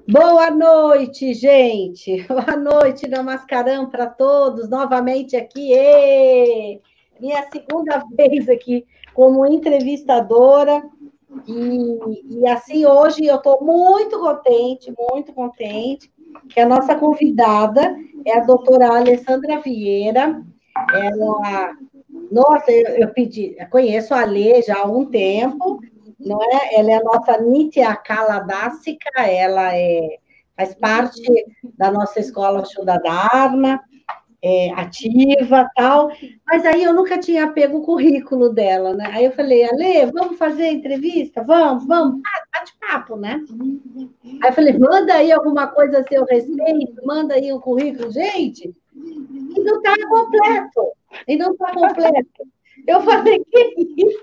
Boa noite, gente. Boa noite, Namaskaram para todos. Novamente aqui, minha segunda vez aqui como entrevistadora. E assim, hoje eu estou muito contente, que a nossa convidada é a doutora Alessandra Vieira. Ela, nossa, eu conheço a Alê já há um tempo, não é? Ela é a nossa Nitya Kaladásica, faz parte da nossa escola Shuddha Dharma, ativa, tal, mas aí eu nunca tinha pego o currículo dela, né? Aí eu falei, Ale, vamos fazer entrevista? Vamos, bate-papo, né? Aí eu falei, manda aí alguma coisa a seu respeito, manda aí um currículo, gente, e não está completo. Eu falei, que isso?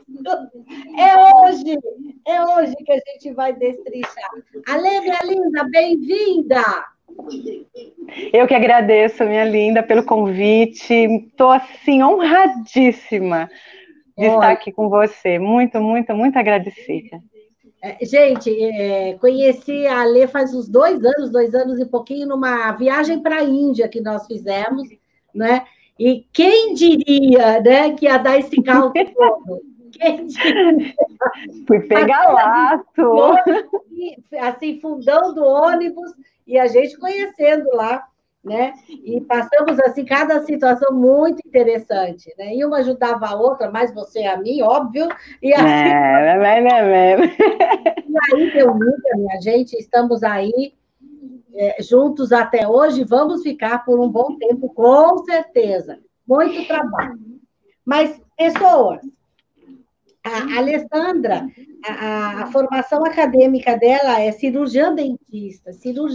É hoje que a gente vai destrinchar. Ale, minha linda, bem-vinda! Eu que agradeço, minha linda, pelo convite. Estou, assim, honradíssima de estar aqui com você. Muito, muito, muito agradecida. Gente, conheci a Ale faz uns 2 anos e pouquinho, numa viagem para a Índia que nós fizemos, né? E quem diria, né, que ia dar esse carro todo? Quem diria? Fui pegar laço. Assim, fundão do ônibus, e a gente conhecendo lá, né? E passamos, assim, cada situação muito interessante, né? E uma ajudava a outra, mais você a mim, óbvio, e assim... E aí, deu muita, minha gente, estamos aí juntos até hoje, vamos ficar por um bom tempo, com certeza. Muito trabalho. Mas, pessoas, a Alessandra, a formação acadêmica dela é cirurgiã dentista,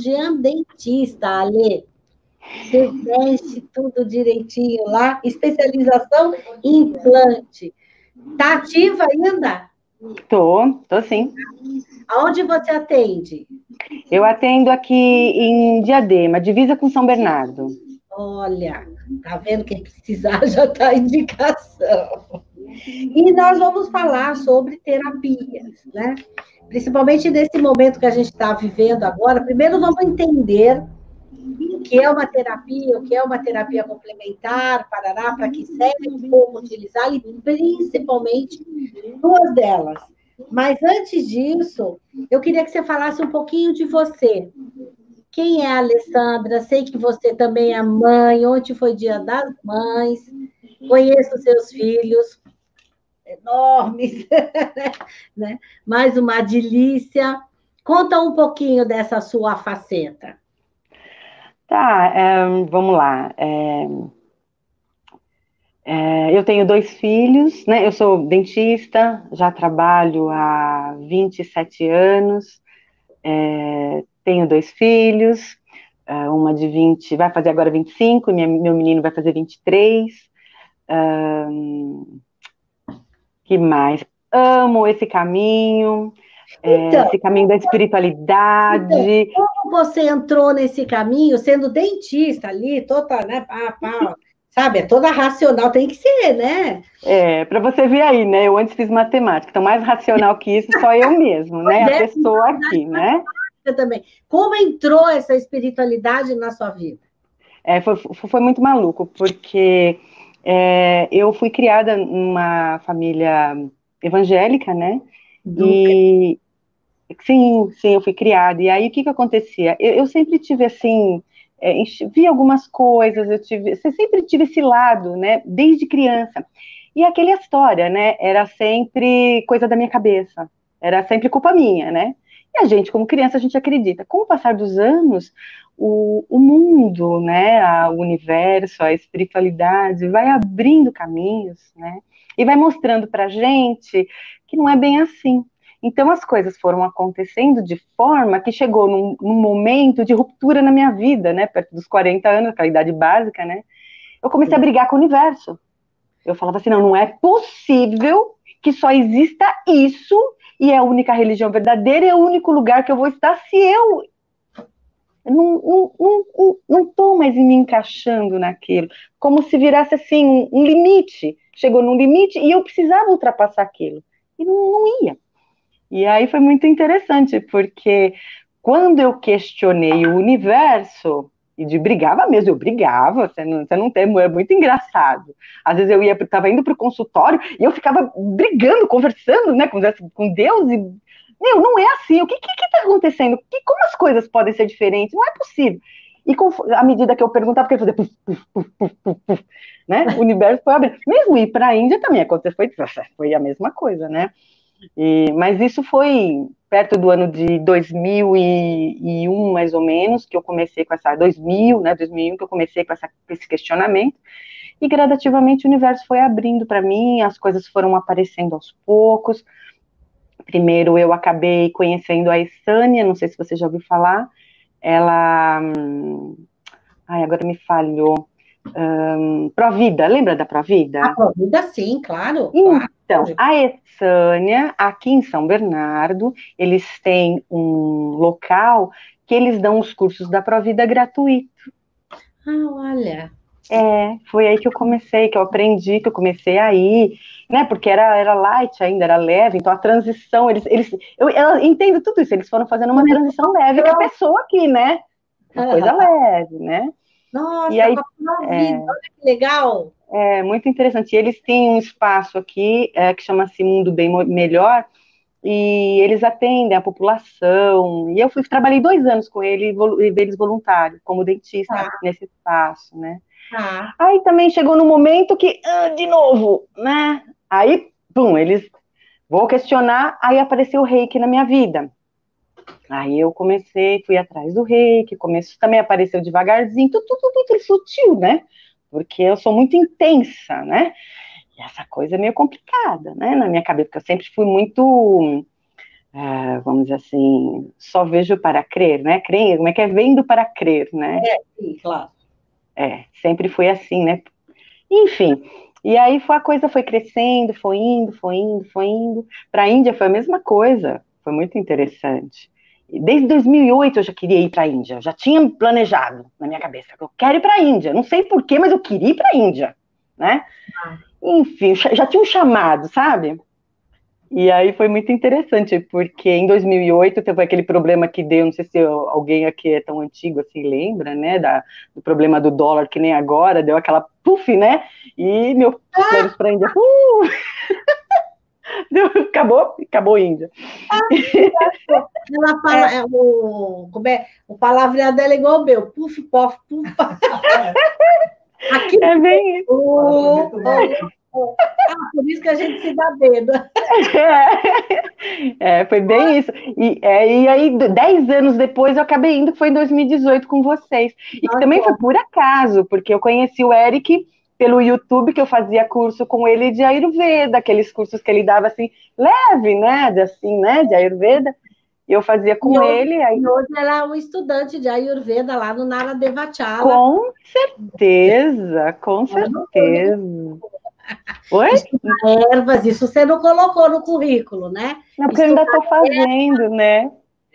Ale. Você veste tudo direitinho lá, especialização em implante. Está ativa ainda? Tô sim. Aonde você atende? Eu atendo aqui em Diadema, divisa com São Bernardo. Olha, tá vendo? Quem precisar já está a indicação. E nós vamos falar sobre terapias, né? Principalmente nesse momento que a gente está vivendo agora. Primeiro, vamos entender o que é uma terapia, o que é uma terapia complementar, parará, para que serve, como utilizar, e principalmente duas delas. Mas antes disso, eu queria que você falasse um pouquinho de você. Quem é a Alessandra? Sei que você também é mãe. Ontem foi Dia das Mães. Conheço seus filhos, enormes, né? Mais uma delícia. Conta um pouquinho dessa sua faceta. Tá, vamos lá. Eu tenho 2 filhos, né? Eu sou dentista, já trabalho há 27 anos, tenho 2 filhos, uma de 20, vai fazer agora 25, e meu menino vai fazer 23. Que mais? Amo esse caminho, esse caminho da espiritualidade. Então, como você entrou nesse caminho, sendo dentista ali, toda, né? Sabe, é toda racional, tem que ser, né? Para você ver aí, né? Eu antes fiz matemática, então mais racional que isso, só eu mesmo, né? A pessoa aqui, né? Também. Como entrou essa espiritualidade na sua vida? Foi muito maluco, porque eu fui criada numa família evangélica, né? E sim, eu fui criada. E aí, o que acontecia? Eu sempre tive, assim, vi algumas coisas, eu sempre tive esse lado, né? Desde criança. E aquela história, né? Era sempre coisa da minha cabeça. Era sempre culpa minha, né? E a gente, como criança, a gente acredita. Com o passar dos anos, o mundo, né? O universo, a espiritualidade vai abrindo caminhos, né? E vai mostrando pra gente que não é bem assim. Então as coisas foram acontecendo de forma que chegou num momento de ruptura na minha vida, né? Perto dos 40 anos, aquela idade básica, né? Eu comecei a brigar com o universo. Eu falava assim, não é possível que só exista isso e é a única religião verdadeira, é o único lugar que eu vou estar se eu não estou mais me encaixando naquilo. Como se virasse assim um limite. Chegou num limite e eu precisava ultrapassar aquilo. E não ia. E aí foi muito interessante, porque Quando eu questionei o universo, brigava mesmo, eu brigava, você não tem, é muito engraçado. Às vezes eu estava indo para o consultório e eu ficava brigando, conversando, né, com Deus, e, meu, não é assim, o que está acontecendo? Como as coisas podem ser diferentes? Não é possível. E à medida que eu perguntava, porque ele fazia puf, né, o universo foi abrindo. Mesmo ir para a Índia também aconteceu, foi a mesma coisa, né? Mas isso foi perto do ano de 2001, mais ou menos, que eu comecei com essa, 2000, né, 2001, que eu comecei com esse questionamento, e gradativamente o universo foi abrindo para mim, as coisas foram aparecendo aos poucos. Primeiro eu acabei conhecendo a Essânia, não sei se você já ouviu falar, ela... Ai, agora me falhou. Provida, lembra da Provida? A Provida, sim, claro. Então, Claro. a Essânia, aqui em São Bernardo, eles têm um local que eles dão os cursos da Provida gratuito. Ah, olha. Foi aí que eu comecei, que eu aprendi, que eu comecei a ir, né, porque era light ainda, era leve, então a transição, eu entendo tudo isso, eles foram fazendo uma transição leve com a pessoa aqui, né, uma coisa leve, né. Nossa, E aí, com a Provida, olha que legal. é muito interessante. E eles têm um espaço aqui que chama-se Mundo Bem Melhor, e eles atendem a população. E eu trabalhei 2 anos com eles voluntários, como dentista, nesse espaço, né? Aí também chegou no momento que, de novo, né? Aí, pum, vou questionar, aí apareceu o Reiki na minha vida. Aí eu fui atrás do Reiki, também apareceu devagarzinho, tudo sutil, né? Porque eu sou muito intensa, né? E essa coisa é meio complicada, né? Na minha cabeça, porque eu sempre fui muito, vamos dizer assim, só vejo para crer, né? Como é que é? Vendo para crer, né? Sim, claro. Sempre foi assim, né? Enfim, e aí a coisa foi crescendo, foi indo. Para a Índia foi a mesma coisa, foi muito interessante. Desde 2008 eu já queria ir para a Índia, já tinha planejado na minha cabeça, eu quero ir para a Índia, não sei porquê, mas eu queria ir para a Índia, né? Enfim, já tinha um chamado, sabe? E aí foi muito interessante, porque em 2008 teve aquele problema que deu, não sei se alguém aqui é tão antigo assim lembra, né, do problema do dólar, que nem agora, deu aquela puff, né, e meus planos para a Índia, acabou a Índia. Ela fala, o palavreado dela é igual o meu, puf, pof, puf. Aqui é bem isso. Por isso que a gente se dá dedo. Foi bem isso. E aí, 10 anos depois, eu acabei indo, que foi em 2018 com vocês. E que também foi por acaso, porque eu conheci o Eric pelo YouTube, que eu fazia curso com ele de Ayurveda, aqueles cursos que ele dava assim, leve, né? De Ayurveda. E eu fazia com ele. E hoje ela é um estudante de Ayurveda lá no Nara Devachala. Com certeza, com certeza. Oi? Estudar ervas, isso você não colocou no currículo, né? Não, porque eu ainda estou fazendo, né?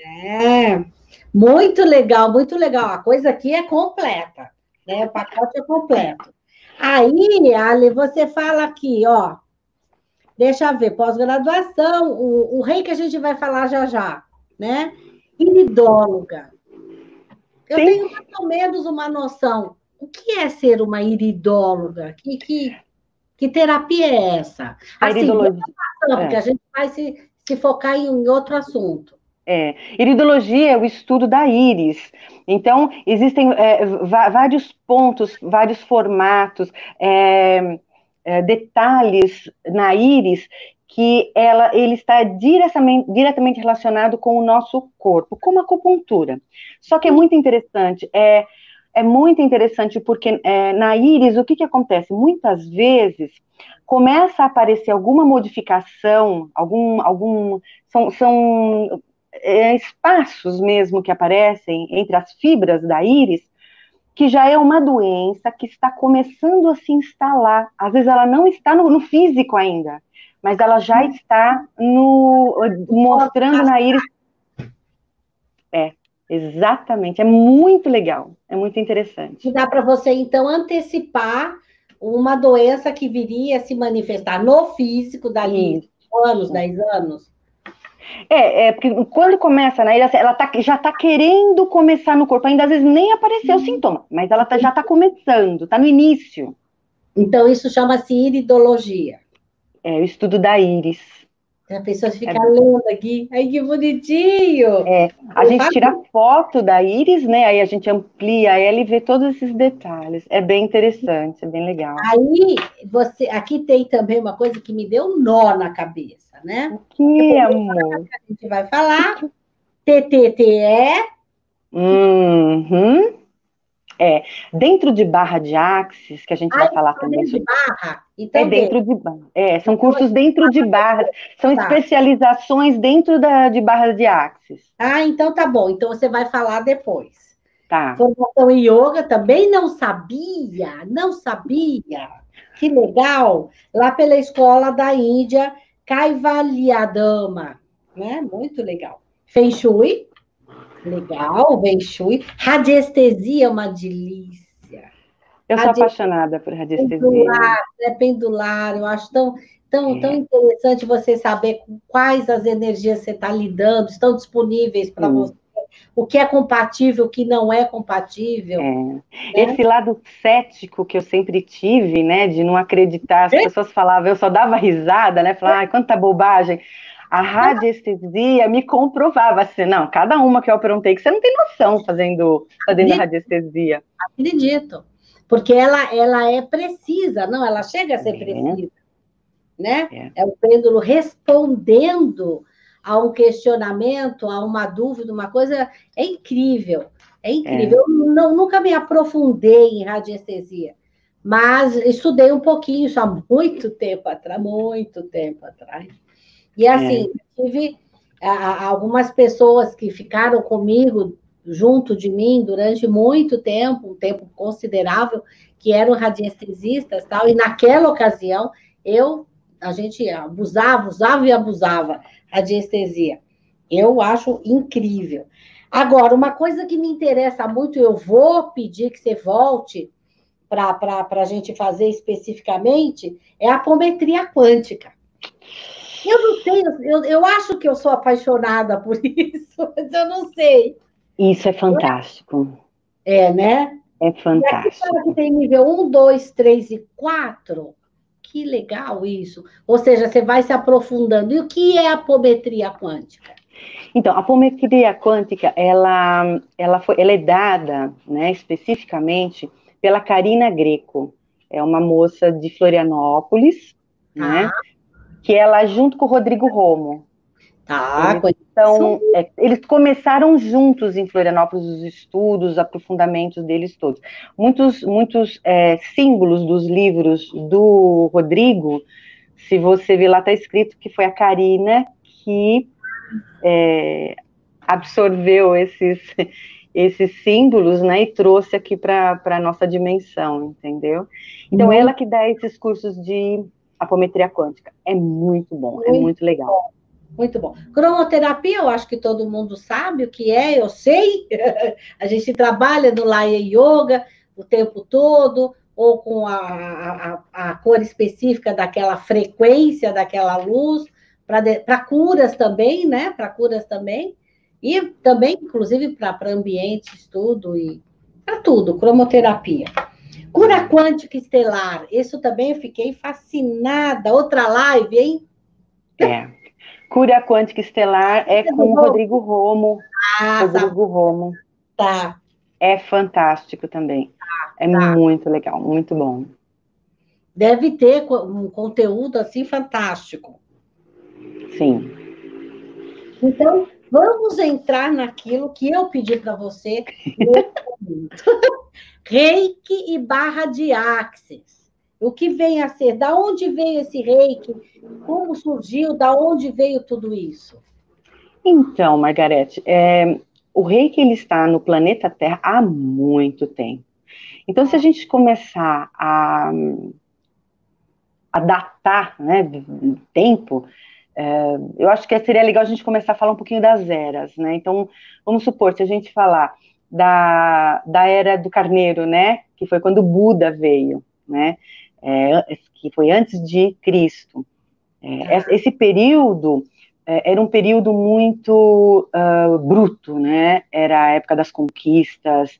Muito legal, muito legal. A coisa aqui é completa, né? O pacote é completo. Aí, Ale, você fala aqui, ó. Deixa eu ver, pós-graduação, o rei que a gente vai falar já, né? Iridóloga. Eu tenho mais ou menos uma noção. O que é ser uma iridóloga? Que terapia é essa? Assim, iridologia. Porque a gente vai se focar em outro assunto. Iridologia é o estudo da íris. Então, existem vários pontos, vários formatos, detalhes na íris que ele está diretamente relacionado com o nosso corpo, como a acupuntura. Só que é muito interessante, muito interessante porque na íris o que acontece? Muitas vezes começa a aparecer alguma modificação, são espaços mesmo que aparecem entre as fibras da íris, que já é uma doença que está começando a se instalar. Às vezes ela não está no físico ainda, mas ela já está mostrando na íris. Exatamente. É muito legal, é muito interessante. E dá para você, então, antecipar uma doença que viria a se manifestar no físico dali 5 anos, 10 anos? Porque quando começa, né, ela já está querendo começar no corpo, ainda às vezes nem apareceu o sintoma, mas ela já está começando, está no início. Então, isso chama-se iridologia. É o estudo da íris. A pessoa fica lendo aqui. Ai, que bonitinho! A gente tira foto da íris, né? Aí a gente amplia ela e vê todos esses detalhes. É bem interessante, é bem legal. Aí, aqui tem também uma coisa que me deu um nó na cabeça, né? O que, amor? A gente vai falar TTTE. Uhum. Dentro de barra de Axis, que a gente vai falar também. Dentro de barra? É Então, dentro de barra. São então, cursos dentro de barras, são especializações dentro de barras de Axis. Então tá bom. Então você vai falar depois. Tá. Formação em yoga, também não sabia, não sabia. Que legal. Lá pela escola da Índia, Kaivalyadama, né? Muito legal. Feng Shui, legal, Feng Shui. Radiestesia é uma delícia. Eu sou apaixonada por radiestesia. Pendular, eu acho tão interessante você saber com quais as energias você está lidando, estão disponíveis para você, o que é compatível, o que não é compatível. Né? Esse lado cético que eu sempre tive, né, de não acreditar, as pessoas falavam, eu só dava risada, né, falava, quanta bobagem. A radiestesia me comprovava assim, não, cada uma que eu aprontei, que você não tem noção fazendo radiestesia. Acredito, porque ela é precisa, não, ela chega a ser precisa, né? É o pêndulo respondendo a um questionamento, a uma dúvida, uma coisa, é incrível, é incrível. Eu nunca me aprofundei em radiestesia, mas estudei um pouquinho isso há muito tempo atrás, E assim, tive algumas pessoas que ficaram comigo, junto de mim, durante muito tempo, um tempo considerável, que eram radiestesistas, tal, e naquela ocasião a gente usava e abusava radiestesia. Eu acho incrível. Agora, uma coisa que me interessa muito, eu vou pedir que você volte para a gente fazer especificamente, é a apometria quântica. Eu não sei, eu acho que eu sou apaixonada por isso, mas eu não sei. Isso é fantástico. Né? É fantástico. E aqui fala que tem nível 1, 2, 3 e 4. Que legal isso. Ou seja, você vai se aprofundando. E o que é a apometria quântica? Então, a apometria quântica, ela é dada, né, especificamente pela Karina Greco. É uma moça de Florianópolis, né? Que ela junto com o Rodrigo Romo. Eles começaram juntos em Florianópolis os estudos, os aprofundamentos deles todos. Muitos símbolos dos livros do Rodrigo, se você ver lá, está escrito que foi a Karina que absorveu esses símbolos, né, e trouxe aqui para a nossa dimensão, entendeu? Então, ela que dá esses cursos de apometria quântica. É muito bom, é muito legal. Muito bom. Cromoterapia, eu acho que todo mundo sabe o que é, eu sei. A gente trabalha no Laya Yoga o tempo todo, ou com a cor específica daquela frequência, daquela luz, para curas também, né? Para curas também. E também, inclusive, para ambiente, estudo e para tudo, cromoterapia. Cura quântica estelar, isso também eu fiquei fascinada. Outra live, hein? Cura quântica estelar é com o Rodrigo Romo. Rodrigo Romo. Tá. É fantástico também. Muito legal, muito bom. Deve ter um conteúdo assim fantástico. Sim. Então, vamos entrar naquilo que eu pedi para você nesse momento. Reiki e barra de Axis. O que vem a ser? Da onde veio esse reiki? Como surgiu? Da onde veio tudo isso? Então, Margarete, o reiki ele está no planeta Terra há muito tempo. Então, se a gente começar a datar, né, tempo, eu acho que seria legal a gente começar a falar um pouquinho das eras, né? Então, vamos supor, se a gente falar da era do carneiro, né, que foi quando o Buda veio, né, que foi antes de Cristo. Esse período era um período muito bruto, né? Era a época das conquistas,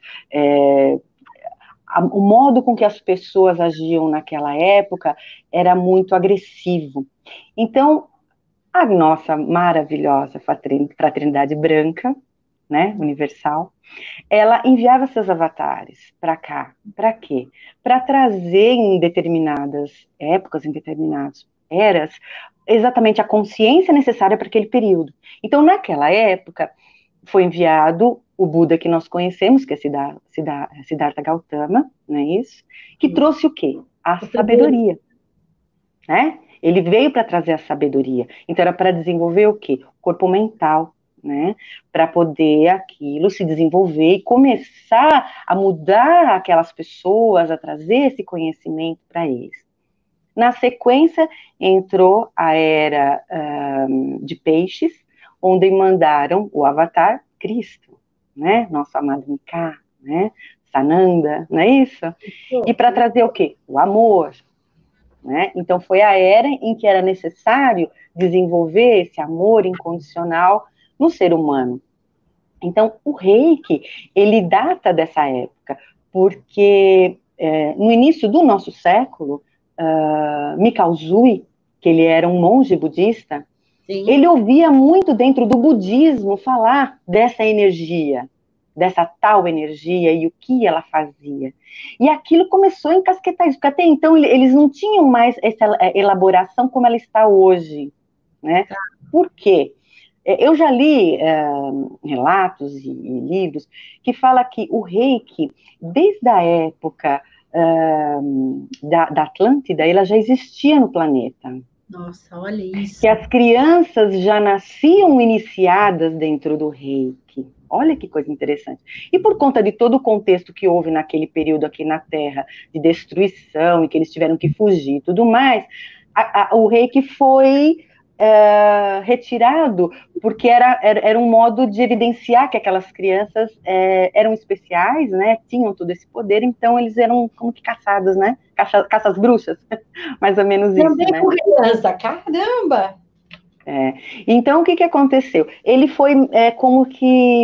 o modo com que as pessoas agiam naquela época era muito agressivo. Então, a nossa maravilhosa fraternidade branca, né, universal, ela enviava seus avatares para cá. Para quê? Para trazer em determinadas épocas, em determinadas eras, exatamente a consciência necessária para aquele período. Então, naquela época, foi enviado o Buda que nós conhecemos, que é Siddhartha Gautama, não é isso? Que trouxe o quê? A sabedoria, né? Ele veio para trazer a sabedoria. Então, era para desenvolver o quê? O corpo mental, né? Para poder aquilo se desenvolver e começar a mudar aquelas pessoas, a trazer esse conhecimento para eles. Na sequência, entrou a era de peixes, onde mandaram o avatar Cristo, né? Nosso amado Mika, né? Sananda, não é isso? E para trazer o quê? O amor, né? Então, foi a era em que era necessário desenvolver esse amor incondicional no ser humano. Então, o Reiki, ele data dessa época, porque no início do nosso século, Mikao Usui, que ele era um monge budista, sim, ele ouvia muito dentro do budismo falar dessa energia, dessa tal energia e o que ela fazia. E aquilo começou a encasquetar isso, porque até então eles não tinham mais essa elaboração como ela está hoje, né? Por quê? Eu já li relatos e livros que falam que o Reiki, desde a época da Atlântida, ela já existia no planeta. Nossa, olha isso. Que as crianças já nasciam iniciadas dentro do Reiki. Olha que coisa interessante. E por conta de todo o contexto que houve naquele período aqui na Terra, de destruição, e que eles tiveram que fugir e tudo mais, o Reiki foi retirado, porque era um modo de evidenciar que aquelas crianças eram especiais, né, tinham todo esse poder, então eles eram como que caçados, né, caças bruxas, mais ou menos isso, também né. com criança, caramba! Então, o que aconteceu? Ele foi como que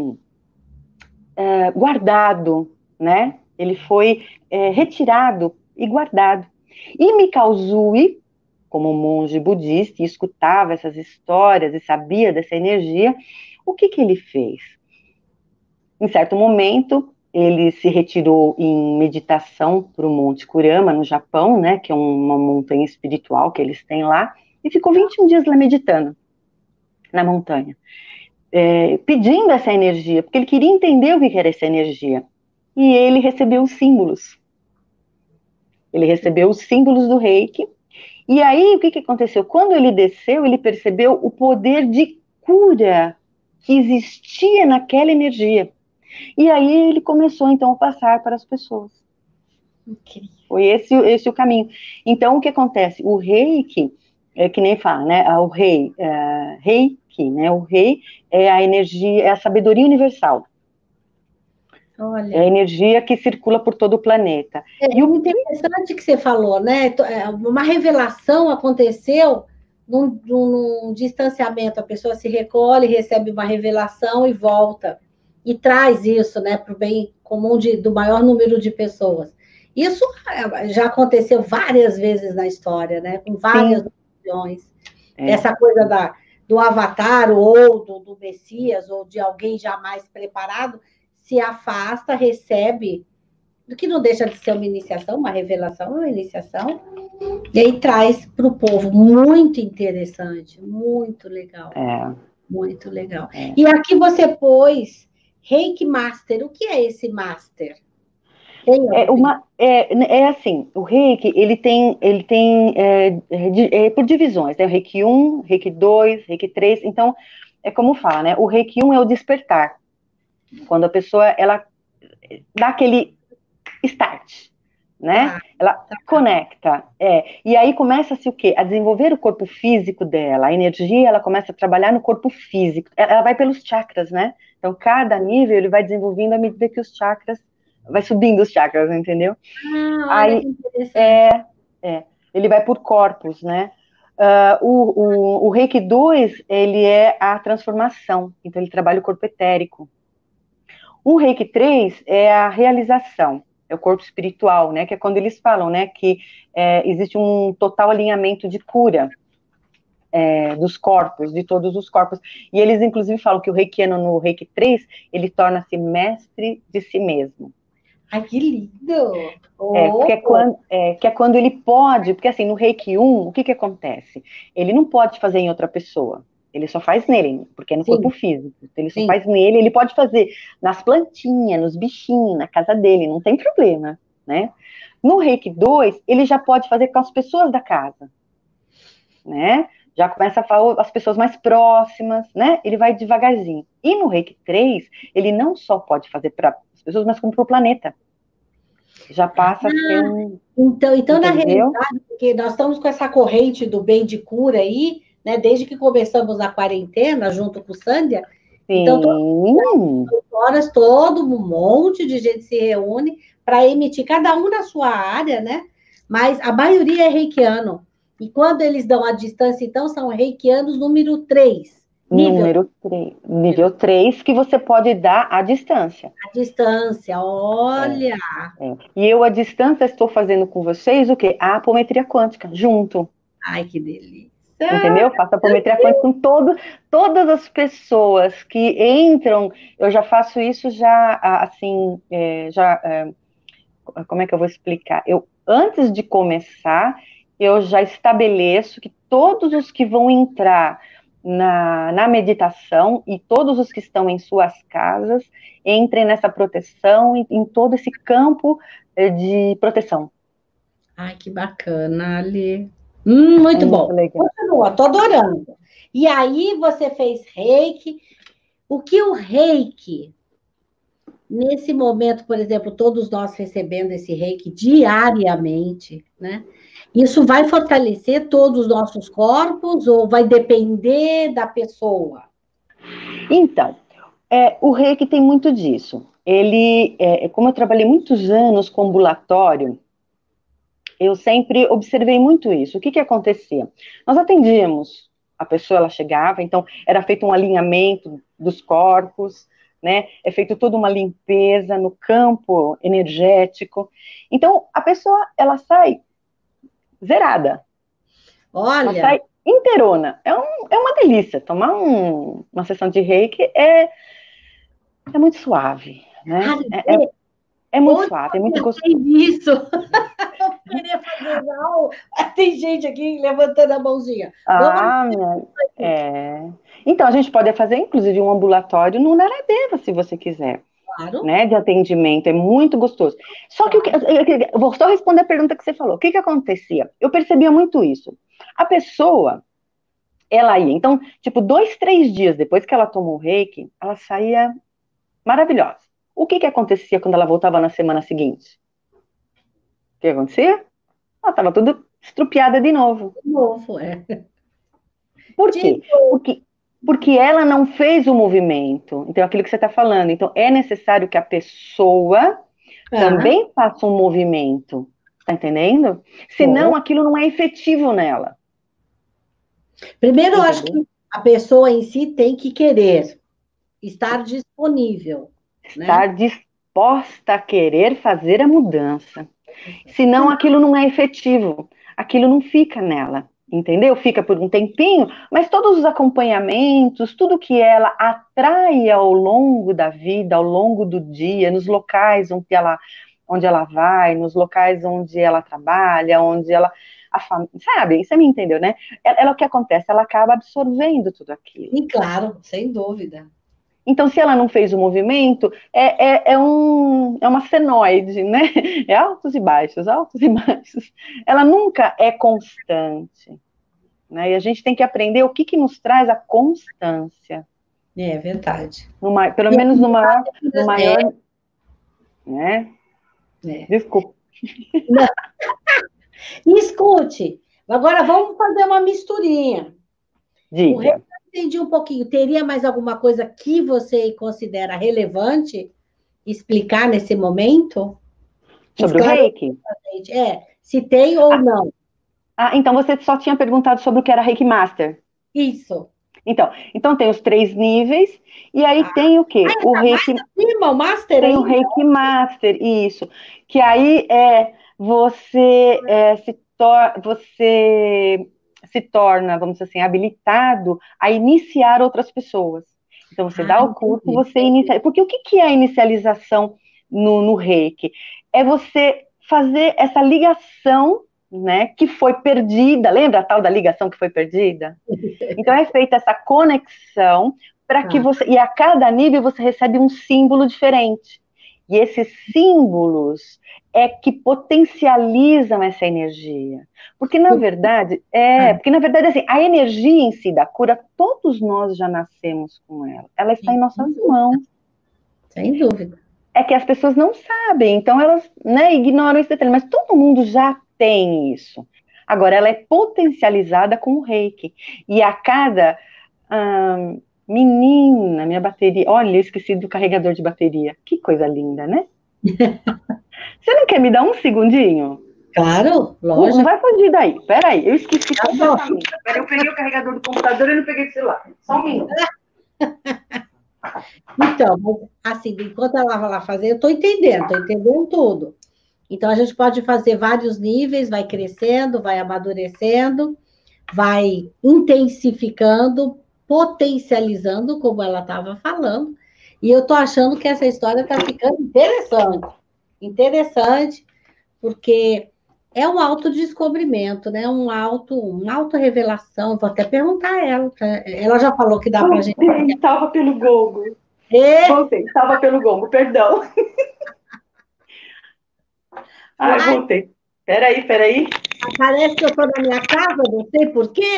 guardado, né, ele foi retirado e guardado. E Mikao Usui, como monge budista, e escutava essas histórias e sabia dessa energia, o que ele fez? Em certo momento, ele se retirou em meditação para o Monte Kurama, no Japão, né, que é uma montanha espiritual que eles têm lá, e ficou 21 dias lá meditando na montanha, pedindo essa energia, porque ele queria entender o que era essa energia. E ele recebeu os símbolos. Ele recebeu os símbolos do Reiki. E aí, o que aconteceu? Quando ele desceu, ele percebeu o poder de cura que existia naquela energia. E aí ele começou, então, a passar para as pessoas. Incrível. Foi esse o caminho. Então, o que acontece? O Reiki, que nem fala, né? O Reiki, né? O Rei é a energia, é a sabedoria universal. Olha. É a energia que circula por todo o planeta. E o interessante que você falou, né? Uma revelação aconteceu num distanciamento. A pessoa se recolhe, recebe uma revelação e volta. E traz isso, né, para o bem comum do maior número de pessoas. Isso já aconteceu várias vezes na história, né? Com várias opiniões. Essa coisa do avatar, ou do Messias, ou de alguém já mais preparado, se afasta, recebe, do que não deixa de ser uma iniciação, uma revelação, uma iniciação, e aí traz para o povo. Muito interessante, muito legal. Muito legal. E aqui você pôs Reiki Master. O que é esse Master? Assim, o Reiki, ele tem por divisões, né? O Reiki 1, Reiki 2, Reiki 3, então, é como fala, né? O Reiki 1 é o despertar, quando a pessoa, ela dá aquele start, né? Ela conecta, e aí começa-se o quê? A desenvolver o corpo físico dela, a energia, ela começa a trabalhar no corpo físico, ela vai pelos chakras, né? Então, cada nível, ele vai desenvolvendo à medida que os chakras, vai subindo os chakras, entendeu? Olha que interessante. Ele vai por corpos, né? O Reiki 2, ele é a transformação, então ele trabalha o corpo etérico. O Reiki 3 é a realização, é o corpo espiritual, né, que é quando eles falam, né, que existe um total alinhamento de cura dos corpos, de todos os corpos, e eles inclusive falam que o reikiano no Reiki 3, ele torna-se mestre de si mesmo. Ai, que lindo! Que é quando ele pode, porque assim, no Reiki 1, o que acontece? Ele não pode fazer em outra pessoa, ele só faz nele, porque é no corpo físico, ele só faz nele, ele pode fazer nas plantinhas, nos bichinhos, na casa dele, não tem problema, né? No Reiki 2, ele já pode fazer com as pessoas da casa, né? Já começa a falar as pessoas mais próximas, né? Ele vai devagarzinho. E no Reiki 3, ele não só pode fazer para as pessoas, mas como para o planeta. Já passa a ser um... Então na realidade, porque nós estamos com essa corrente do bem de cura aí, né? Desde que começamos a quarentena, junto com o Sândia. Sim. Então, todas as horas, todo um monte de gente se reúne para emitir, cada um na sua área, né? Mas a maioria é reikiano. E quando eles dão a distância, então, são reikianos número 3. Nível 3, que você pode dar à distância. A distância, olha! E eu, à distância, estou fazendo com vocês o quê? A apometria quântica, junto. Ai, que delícia! Entendeu? Faço a apometria quântica com todas as pessoas que entram. Eu já faço isso como é que eu vou explicar? Antes de começar, eu já estabeleço que todos os que vão entrar na meditação e todos os que estão em suas casas entrem nessa proteção, em todo esse campo de proteção. Ai, que bacana, Ali. Muito bom. Legal. Continua, tô adorando. E aí você fez reiki. O que o reiki, nesse momento, por exemplo, todos nós recebendo esse reiki diariamente, né? Isso vai fortalecer todos os nossos corpos ou vai depender da pessoa? Então, o reiki tem muito disso. Ele, como eu trabalhei muitos anos com ambulatório, eu sempre observei muito isso. O que acontecia? Nós atendíamos, a pessoa ela chegava, então era feito um alinhamento dos corpos, né? É feito toda uma limpeza no campo energético. Então, a pessoa, ela sai zerada. Olha! Ela sai inteirona. É uma delícia. Tomar uma sessão de reiki é muito suave, né? É muito suave, é muito gostoso. Isso! Eu queria fazer igual. Tem gente aqui levantando a mãozinha. Então, a gente pode fazer, inclusive, um ambulatório no Naradeva, se você quiser. Claro. Né, de atendimento, é muito gostoso. Só que, eu vou só responder a pergunta que você falou. O que acontecia? Eu percebia muito isso. A pessoa, ela ia, então, tipo, 2, 3 dias depois que ela tomou o reiki, ela saía maravilhosa. O que acontecia quando ela voltava na semana seguinte? O que acontecia? Ela estava tudo estrupiada de novo. De novo, Por quê? Porque ela não fez o movimento. Então, aquilo que você está falando. Então, é necessário que a pessoa também faça um movimento. Está entendendo? Senão, aquilo não é efetivo nela. Primeiro, eu acho que a pessoa em si tem que querer estar disponível. Estar disposta a querer fazer a mudança. Senão, aquilo não é efetivo. Aquilo não fica nela. Entendeu? Fica por um tempinho, mas todos os acompanhamentos, tudo que ela atrai ao longo da vida, ao longo do dia, nos locais onde ela vai, nos locais onde ela trabalha, onde ela... sabe? Você me entendeu, né? O que acontece? Ela acaba absorvendo tudo aquilo. E claro, sem dúvida. Então, se ela não fez o movimento, é uma senoide, né? É altos e baixos, altos e baixos. Ela nunca é constante. Né? E a gente tem que aprender o que nos traz a constância. É verdade. Pelo menos no maior... Né? Desculpa. Escute, agora vamos fazer uma misturinha. Diga. O reiki eu entendi um pouquinho. Teria mais alguma coisa que você considera relevante explicar nesse momento? Sobre o reiki? Se tem ou não. Ah, então você só tinha perguntado sobre o que era Reiki Master. Isso. Então tem os 3 níveis, e aí Ah, tem o quê? O ainda mais Reiki, acima, o Master tem o ainda. Reiki Master, isso. Que aí você se torna, vamos dizer assim, habilitado a iniciar outras pessoas. Então você Ah, dá o curso, entendi. você inicia. Porque o que que é a inicialização no Reiki? É você fazer essa ligação, né, que foi perdida. Lembra a tal da ligação que foi perdida? Então é feita essa conexão para que Tá. você. E a cada nível você recebe um símbolo diferente. E esses símbolos é que potencializam essa energia. Porque na verdade, assim, a energia em si da cura, todos nós já nascemos com ela. Ela está em nossas mãos. Sem dúvida. É que as pessoas não sabem, então elas, né, ignoram esse detalhe, mas todo mundo já tem isso. Agora, ela é potencializada com o reiki. E a cada. Menina, minha bateria. Olha, eu esqueci do carregador de bateria. Que coisa linda, né? Você não quer me dar um segundinho? Claro, Não, não lógico. vai fugir daí. Peraí, eu esqueci Tá bom. completamente. Peraí, eu peguei o carregador do computador e não peguei o celular. Só um minuto. Então, mas, assim, enquanto ela vai lá fazer, eu estou entendendo tudo. Então, a gente pode fazer vários níveis, vai crescendo, vai amadurecendo, vai intensificando, potencializando, como ela estava falando. E eu estou achando que essa história está ficando interessante. Interessante, porque é um autodescobrimento, né? Uma autorrevelação. Vou até perguntar a ela. Ela já falou que dá para a gente. Voltei, estava pelo gongo. É, Voltei, estava pelo gongo, perdão. Ai, ai, voltei. Peraí. parece que eu estou na minha casa, não sei por quê.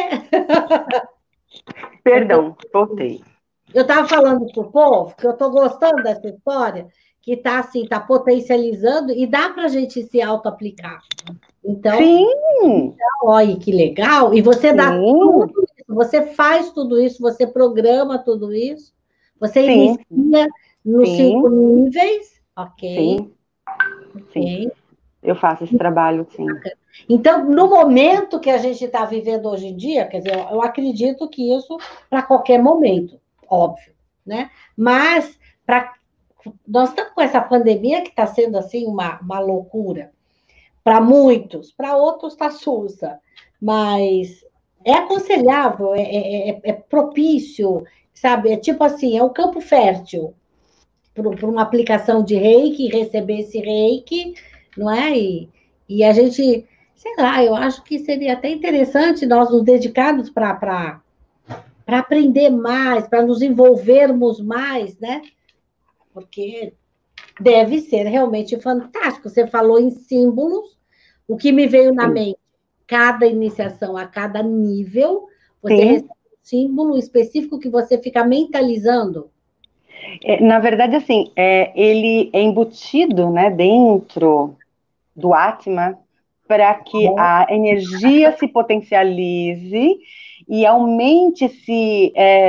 Porque Perdão, voltei. eu estava falando para o povo que eu estou gostando dessa história, que está assim, está potencializando e dá para a gente se auto-aplicar. Então, Sim, olha que legal. E você dá tudo sim, isso, você faz tudo isso, você programa tudo isso, você sim, inicia nos cinco sim, níveis, ok, sim, sim. ok. Eu faço esse trabalho, sim. Então, no momento que a gente está vivendo hoje em dia, quer dizer, eu acredito que isso para qualquer momento, óbvio, né? Mas para nós estamos com essa pandemia que está sendo assim uma loucura para muitos, para outros está sussa, mas é aconselhável, é propício, sabe? É tipo assim, é um campo fértil para uma aplicação de reiki, receber esse reiki, não é? E a gente, sei lá, eu acho que seria até interessante nós nos dedicarmos para aprender mais, para nos envolvermos mais, né? Porque deve ser realmente fantástico. Você falou em símbolos, o que me veio na Sim. mente, cada iniciação, a cada nível, você recebe Sim. um símbolo específico que você fica mentalizando. Na verdade, assim, ele é embutido, né, dentro do Atma para que a energia se potencialize e aumente-se,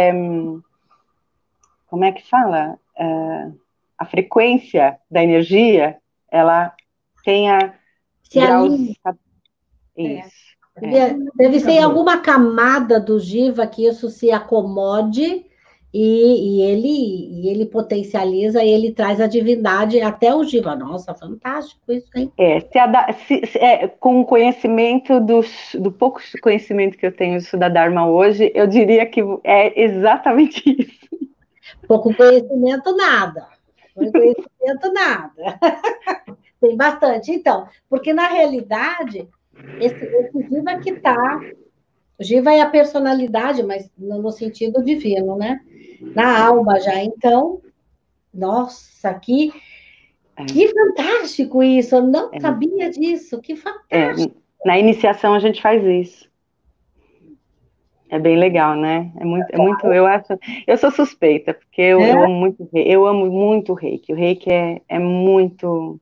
como é que fala? A frequência da energia, ela tenha Se graus. alinha. Isso. Deve ser em alguma camada do Jiva que isso se acomode e ele potencializa, e ele traz a divindade até o Jiva. Nossa, fantástico isso, hein? Com o conhecimento do pouco conhecimento que eu tenho do Suda Dharma hoje, eu diria que é exatamente isso. Pouco conhecimento, nada. Pouco conhecimento, nada. Tem bastante. Então, porque na realidade, esse Jiva que está. O Jiva é a personalidade, mas no sentido divino, né? Na alma já. Então, nossa, que fantástico isso! Eu não É, sabia disso. Que é, fantástico! na iniciação a gente faz isso. É bem legal, né? Eu acho, eu sou suspeita, porque eu É? amo muito, eu amo muito o reiki. O reiki é muito,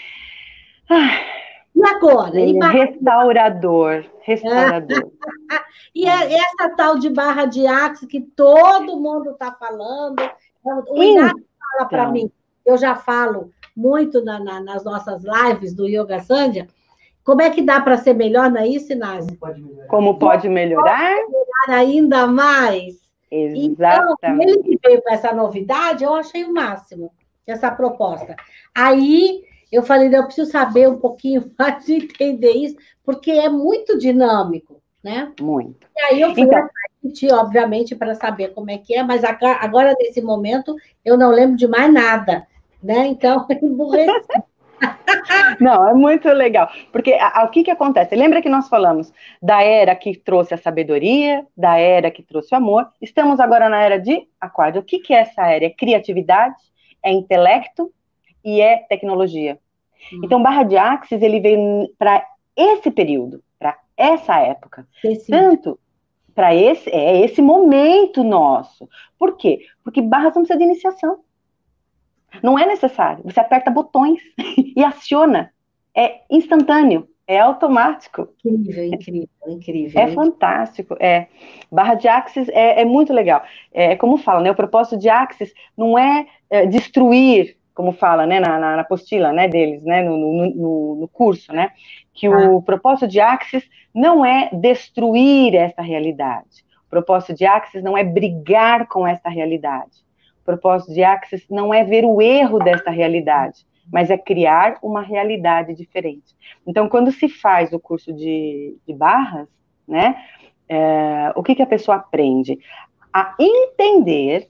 E agora? E, ele é restaurador, restaurador. essa tal de barra de axis que todo mundo está falando? O Inácio fala para mim, Então, eu já falo muito nas nossas lives do Yoga Sandhya, Como é que dá para ser melhor, não é isso, Inácio? Como pode melhorar? Ainda mais. Então, Exatamente. ele que veio com essa novidade, eu achei o máximo, essa proposta. Aí, eu falei, eu preciso saber um pouquinho mais de entender isso, porque é muito dinâmico, né? Muito. E aí eu fui Então, assistir, obviamente, para saber como é que é, mas agora, nesse momento, eu não lembro de mais nada, né? Então, eu emburreci. não, é muito legal, porque o que acontece? Lembra que nós falamos da era que trouxe a sabedoria, da era que trouxe o amor, estamos agora na era de Aquário. O que é essa era? É criatividade, é intelecto e é tecnologia. Então, Barra de Axis, ele veio para esse período, para essa época, tanto para esse momento nosso. Por quê? Porque Barras não precisa de iniciação. Não é necessário. Você aperta botões e aciona. É instantâneo, é automático. Incrível, incrível, incrível. É fantástico. Barra de Axis é muito legal. É como fala, né? O propósito de Axis não é destruir, como fala, né, na apostila, né, deles, né, no curso, né? Que o propósito de Axis não é destruir essa realidade. O propósito de Axis não é brigar com essa realidade. O propósito de Axis não é ver o erro desta realidade, mas é criar uma realidade diferente. Então, quando se faz o curso de barras, né, o que a pessoa aprende? A entender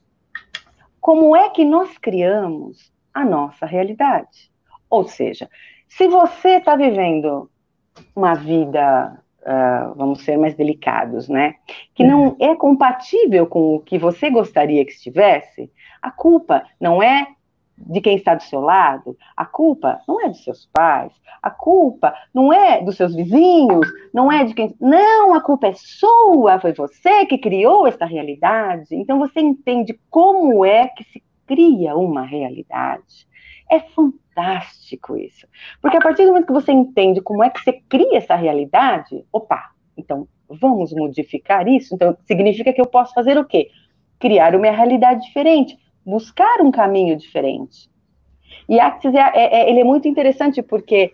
como é que nós criamos a nossa realidade. Ou seja, se você está vivendo uma vida, vamos ser mais delicados, né, que não é compatível com o que você gostaria que estivesse, a culpa não é de quem está do seu lado, a culpa não é dos seus pais, a culpa não é dos seus vizinhos, não é de quem... Não, a culpa é sua, foi você que criou esta realidade. Então você entende como é que se cria uma realidade. É fantástico isso. Porque a partir do momento que você entende como é que você cria essa realidade, opa, então vamos modificar isso? Então significa que eu posso fazer o quê? Criar uma realidade diferente, buscar um caminho diferente. E Axis, ele é muito interessante porque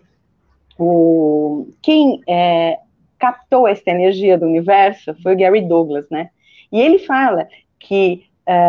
quem captou essa energia do universo foi o Gary Douglas, né? E ele fala que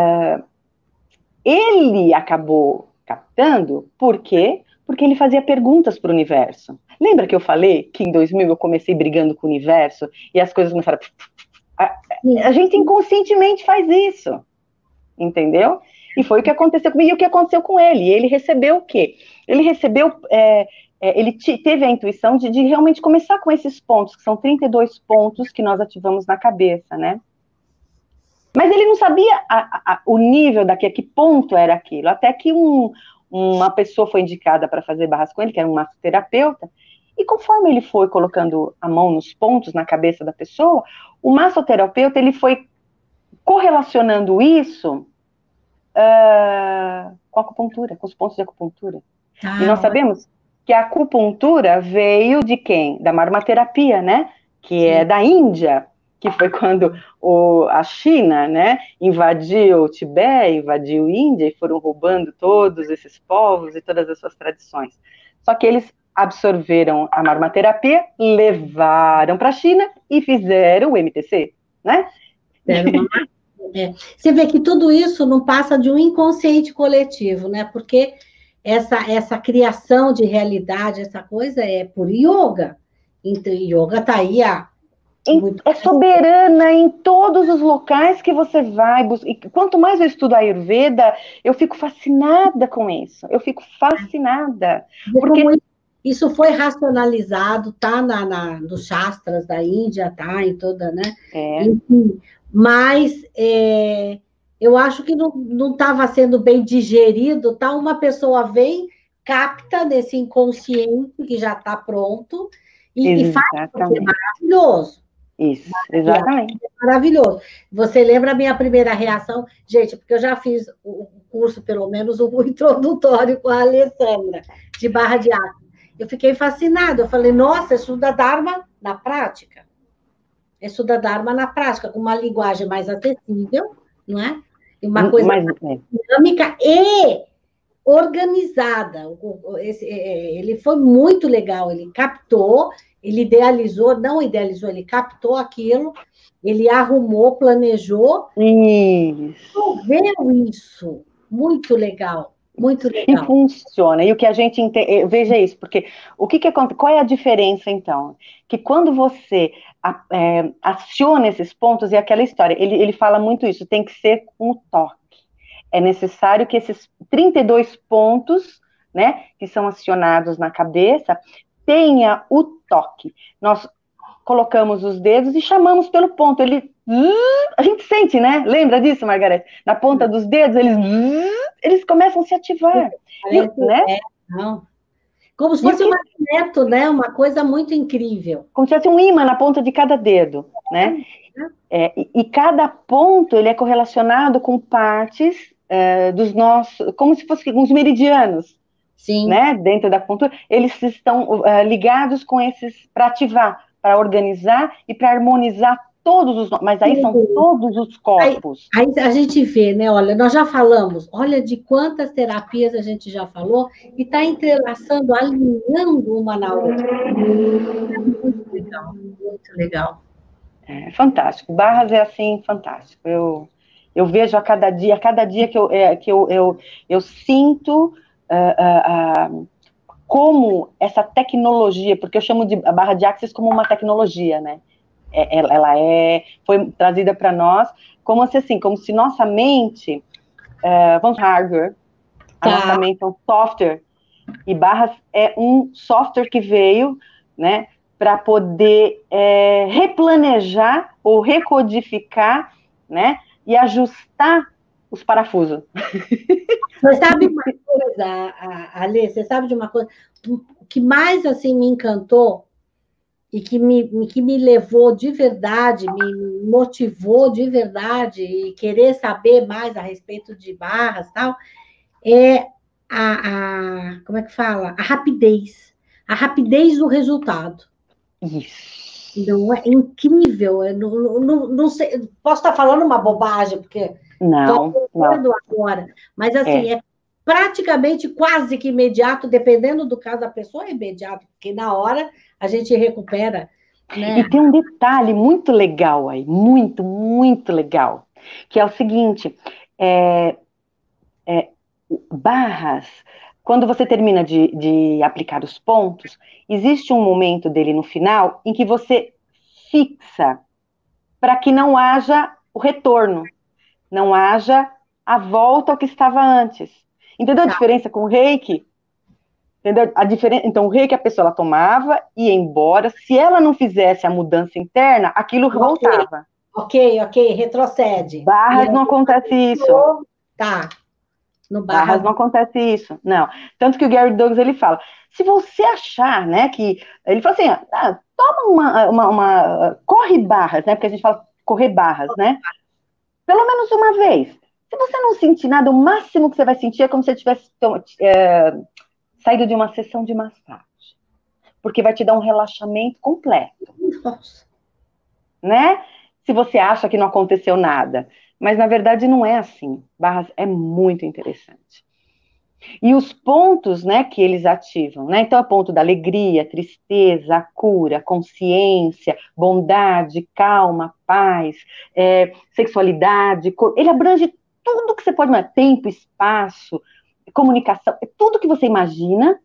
ele acabou captando, por quê? Porque ele fazia perguntas para o universo. Lembra que eu falei que em 2000 eu comecei brigando com o universo e as coisas começaram... A gente inconscientemente faz isso, entendeu? E foi o que aconteceu comigo e o que aconteceu com ele. Ele recebeu o quê? Ele recebeu... ele teve a intuição de realmente começar com esses pontos, que são 32 pontos que nós ativamos na cabeça, né? Mas ele não sabia o nível daqui, que ponto era aquilo, até que uma pessoa foi indicada para fazer barras com ele, que era um massoterapeuta, e conforme ele foi colocando a mão nos pontos na cabeça da pessoa, o massoterapeuta ele foi correlacionando isso com a acupuntura, com os pontos de acupuntura. E nós sabemos que a acupuntura veio de quem? Da marmaterapia, né? Que é da Índia, que foi quando a China, né, invadiu o Tibete, invadiu a Índia e foram roubando todos esses povos e todas as suas tradições. Só que eles absorveram a marmaterapia, levaram para a China e fizeram o MTC, né? Você vê que tudo isso não passa de um inconsciente coletivo, né? Porque essa criação de realidade, essa coisa é por yoga. Então, yoga está aí é soberana em todos os locais que você vai. E quanto mais eu estudo a Ayurveda, eu fico fascinada com isso. Eu fico fascinada. Porque isso foi racionalizado, tá nos Shastras da Índia, tá em toda, né? Enfim, mas eu acho que não estava sendo bem digerido, tá? Uma pessoa vem, capta nesse inconsciente que já está pronto e faz, porque é maravilhoso. Isso, exatamente. É maravilhoso. Você lembra a minha primeira reação? Gente, porque eu já fiz o curso, pelo menos o introdutório com a Alessandra, de Barra de Axis. Eu fiquei fascinada. Eu falei, nossa, estuda Dharma na prática. Estuda Dharma na prática, com uma linguagem mais acessível, não é? E uma coisa mais dinâmica e organizada. Ele foi muito legal, ele captou Ele idealizou, não idealizou, ele captou aquilo, ele arrumou, planejou, Isso. resolveu isso. Muito legal, muito E legal. funciona. E o que a gente entende, veja isso, porque o que acontece, qual é a diferença então? Que quando você aciona esses pontos, e aquela história, ele fala muito isso, tem que ser com o toque. É necessário que esses 32 pontos, né, que são acionados na cabeça, tenha o toque. Nós colocamos os dedos e chamamos pelo ponto. A gente sente, né? Lembra disso, Margareth? Na ponta dos dedos, eles começam a se ativar. Parece, Né? não. Como se E o fosse um que, magneto, né? Uma coisa muito incrível. como se fosse um imã na ponta de cada dedo, né? E cada ponto ele é correlacionado com partes dos nossos, como se fossem uns meridianos, Sim. né? Dentro da acupuntura, eles estão ligados com esses para ativar, para organizar e para harmonizar todos os, mas aí são todos os corpos. Aí a gente vê, né? Olha, nós já falamos, olha de quantas terapias a gente já falou, e está entrelaçando, alinhando uma na outra. É muito legal, muito legal. É fantástico. Barras é assim, fantástico. Eu vejo a cada dia eu sinto como essa tecnologia, porque eu chamo de a barra de Axis como uma tecnologia, né? Ela foi trazida para nós como assim, como se nossa mente, vamos hardware, a nossa mente é um software, e Barras é um software que veio, né, para poder replanejar ou recodificar, né, e ajustar os parafusos. Você sabe uma coisa, Alê, você sabe de uma coisa? O que mais assim me encantou e que me levou de verdade, me motivou de verdade e querer saber mais a respeito de barras e tal, é como é que fala? A rapidez do resultado. Isso. Não é incrível, não sei, posso estar falando uma bobagem, porque não, estou vendo agora, mas assim, é praticamente quase que imediato, dependendo do caso da pessoa, é imediato, porque na hora a gente recupera, né? E tem um detalhe muito legal aí, muito, muito legal, que é o seguinte, barras, quando você termina de aplicar os pontos, existe um momento dele no final em que você fixa para que não haja o retorno, não haja a volta ao que estava antes. Entendeu a diferença com o reiki? Entendeu? A diferença, então, o reiki a pessoa ela tomava e ia embora. Se ela não fizesse a mudança interna, aquilo voltava. Ok, retrocede. Barras não acontece isso. Tá. No Barras não acontece isso, não. Tanto que o Gary Douglas, ele fala, se você achar, né, que... Ele fala assim, toma corre barras, né, porque a gente fala correr barras, né, pelo menos uma vez. Se você não sentir nada, o máximo que você vai sentir é como se você tivesse saído de uma sessão de massagem, porque vai te dar um relaxamento completo. Nossa. Né? Se você acha que não aconteceu nada. Mas, na verdade, não é assim. Barras é muito interessante. E os pontos, né, que eles ativam, né? Então, é ponto da alegria, tristeza, a cura, consciência, bondade, calma, paz, sexualidade, ele abrange tudo que você pode imaginar, tempo, espaço, comunicação, tudo que você imagina,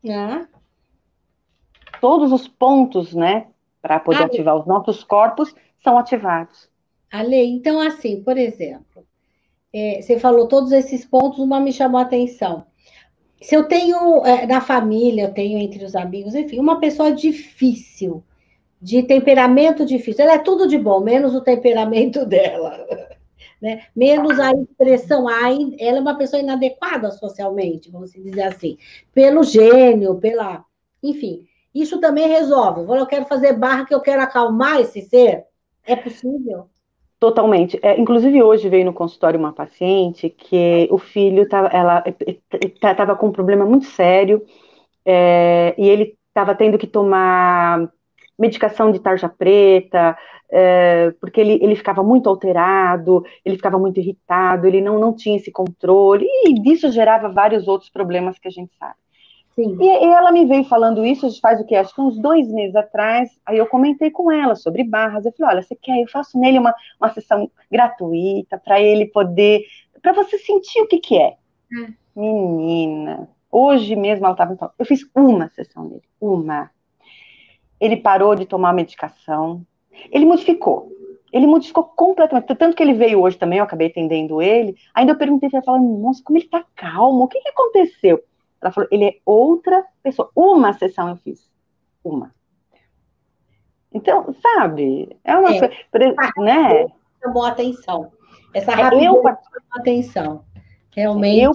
todos os pontos, né, para poder ativar os nossos corpos, são ativados. Ale, então, assim, por exemplo, você falou todos esses pontos, uma me chamou a atenção. Se eu tenho na família, eu tenho entre os amigos, enfim, uma pessoa difícil, de temperamento difícil, ela é tudo de bom, menos o temperamento dela, né? Menos a expressão, ela é uma pessoa inadequada socialmente, vamos dizer assim, pelo gênio, enfim, isso também resolve. Eu quero fazer barra que eu quero acalmar esse ser, é possível? Totalmente. Inclusive, hoje veio no consultório uma paciente que o filho estava com um problema muito sério, e ele estava tendo que tomar medicação de tarja preta, porque ele ficava muito alterado, ele ficava muito irritado, ele não tinha esse controle, e disso gerava vários outros problemas que a gente sabe. Sim. E ela me veio falando isso, faz o quê? Acho que uns 2 meses atrás, aí eu comentei com ela sobre barras, eu falei, olha, você quer, eu faço nele uma sessão gratuita, para ele poder, para você sentir o que que é. Menina, hoje mesmo ela estava falando, eu fiz uma sessão nele, uma. Ele parou de tomar medicação, ele modificou completamente, tanto que ele veio hoje também, eu acabei atendendo ele, ainda eu perguntei, ela falou, nossa, como ele tá calmo, o que que aconteceu? Ela falou, ele é outra pessoa, uma sessão eu fiz, uma. Então, sabe, é uma coisa, né? Chamou a atenção. Essa rapidez chamou a atenção. Realmente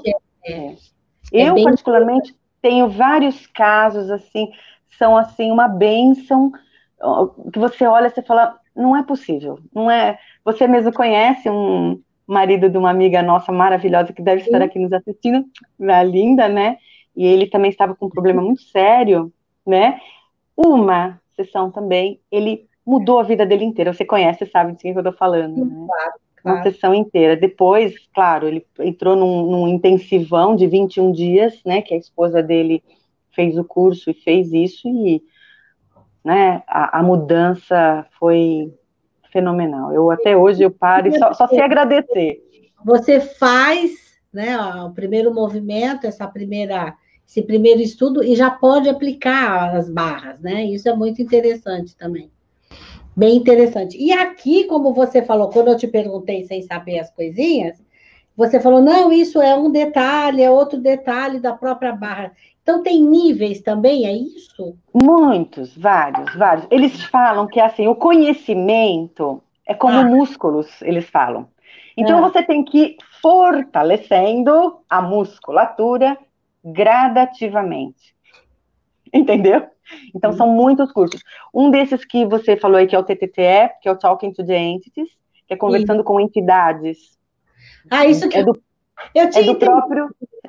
é eu bem... particularmente tenho vários casos assim, são assim uma bênção que você olha, você fala, não é possível, não é. Você mesmo conhece um marido de uma amiga nossa maravilhosa que deve estar aqui nos assistindo, a linda, né? E ele também estava com um problema muito sério, né? Uma sessão também, ele mudou a vida dele inteira. Você conhece, sabe de quem eu estou falando, né? Claro, Uma sessão inteira. Depois, claro, ele entrou num intensivão de 21 dias, né? Que a esposa dele fez o curso e fez isso, e né, a mudança foi fenomenal. Eu até hoje eu paro e só sei agradecer. Você faz, né, o primeiro movimento, esse primeiro estudo, e já pode aplicar as barras, né? Isso é muito interessante também. Bem interessante. E aqui, como você falou, quando eu te perguntei sem saber as coisinhas, você falou, não, isso é um detalhe, é outro detalhe da própria barra. Então, tem níveis também, é isso? Muitos, vários. Eles falam que assim, o conhecimento é como músculos, eles falam. Então você tem que ir fortalecendo a musculatura gradativamente. Entendeu? Então são muitos cursos. Um desses que você falou aí, que é o TTTE, que é o Talking to the Entities, que é conversando com entidades. Isso que eu tinha do próprio...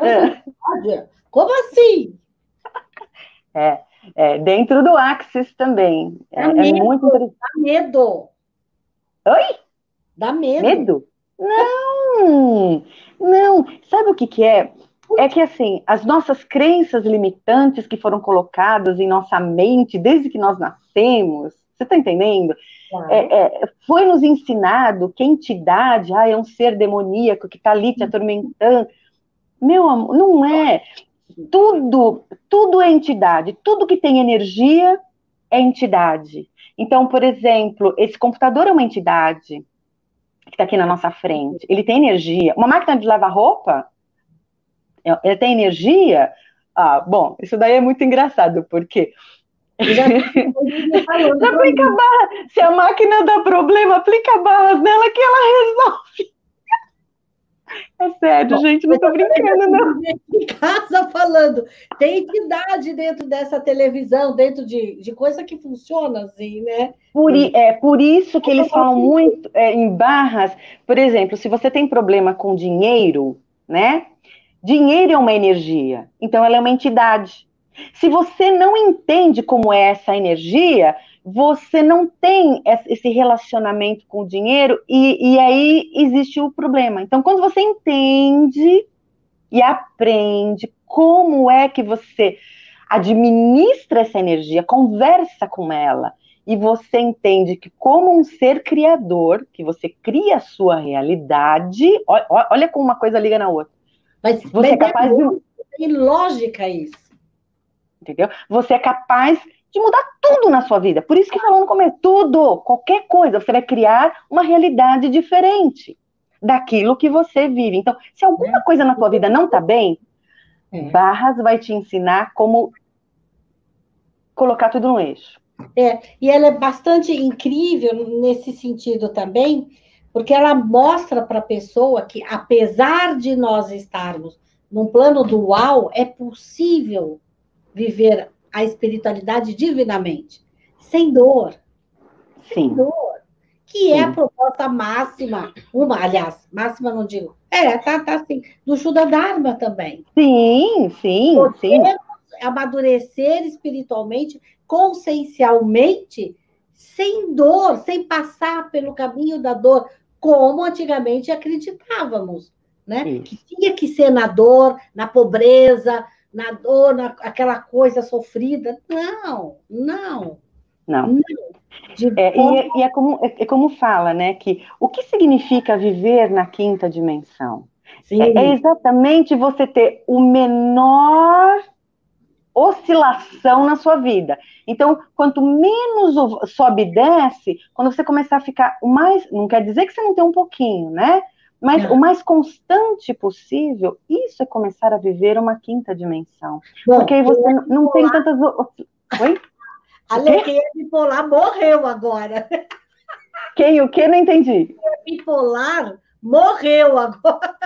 Como assim? Dentro do Axis também. É muito interessante. Dá medo. Oi? Dá medo. Medo? Não. Sabe o que que é? É que, assim, as nossas crenças limitantes que foram colocadas em nossa mente desde que nós nascemos, você está entendendo? Claro. Foi nos ensinado que a entidade é um ser demoníaco que está ali te atormentando. Meu amor, não é. Tudo é entidade. Tudo que tem energia é entidade. Então, por exemplo, esse computador é uma entidade que está aqui na nossa frente. Ele tem energia. Uma máquina de lavar roupa, ele tem energia? Bom, isso daí é muito engraçado, porque... aplica barra. Se a máquina dá problema, aplica barras nela que ela resolve. É sério, gente, não tô brincando, não. Em casa falando, tem entidade dentro dessa televisão, dentro de coisa que funciona assim, né? Por isso que eles falam muito em barras. Por exemplo, se você tem problema com dinheiro, né? Dinheiro é uma energia, então ela é uma entidade. Se você não entende como é essa energia, você não tem esse relacionamento com o dinheiro e aí existe o problema. Então, quando você entende e aprende como é que você administra essa energia, conversa com ela, e você entende que como um ser criador, que você cria a sua realidade, olha como uma coisa liga na outra. Você é capaz de... Tem lógica isso. Entendeu? Você é capaz de mudar tudo na sua vida. Por isso que falando como é tudo, qualquer coisa, você vai criar uma realidade diferente daquilo que você vive. Então, se alguma coisa na tua vida não está bem, Barras vai te ensinar como colocar tudo no eixo. E ela é bastante incrível nesse sentido também, porque ela mostra para a pessoa que, apesar de nós estarmos num plano dual, é possível viver a espiritualidade divinamente, sem dor. Sim. Sem dor. Que é a proposta máxima, aliás, máxima não digo, tá assim, do Shuddha Dharma também. Sim. Amadurecer espiritualmente, consciencialmente, sem dor, sem passar pelo caminho da dor, como antigamente acreditávamos, né? Que tinha que ser na dor, na pobreza, na dor, aquela coisa sofrida. Não, não. Não. É como fala, né? Que o que significa viver na quinta dimensão? É exatamente você ter o menor oscilação na sua vida. Então, quanto menos sobe e desce, quando você começar a ficar o mais, não quer dizer que você não tem um pouquinho, né? Mas o mais constante possível, isso é começar a viver uma quinta dimensão. Bom, porque aí você não tem tantas... Oi? Ale, quem é bipolar morreu agora. Quem o quê? Não entendi. Quem é bipolar morreu agora.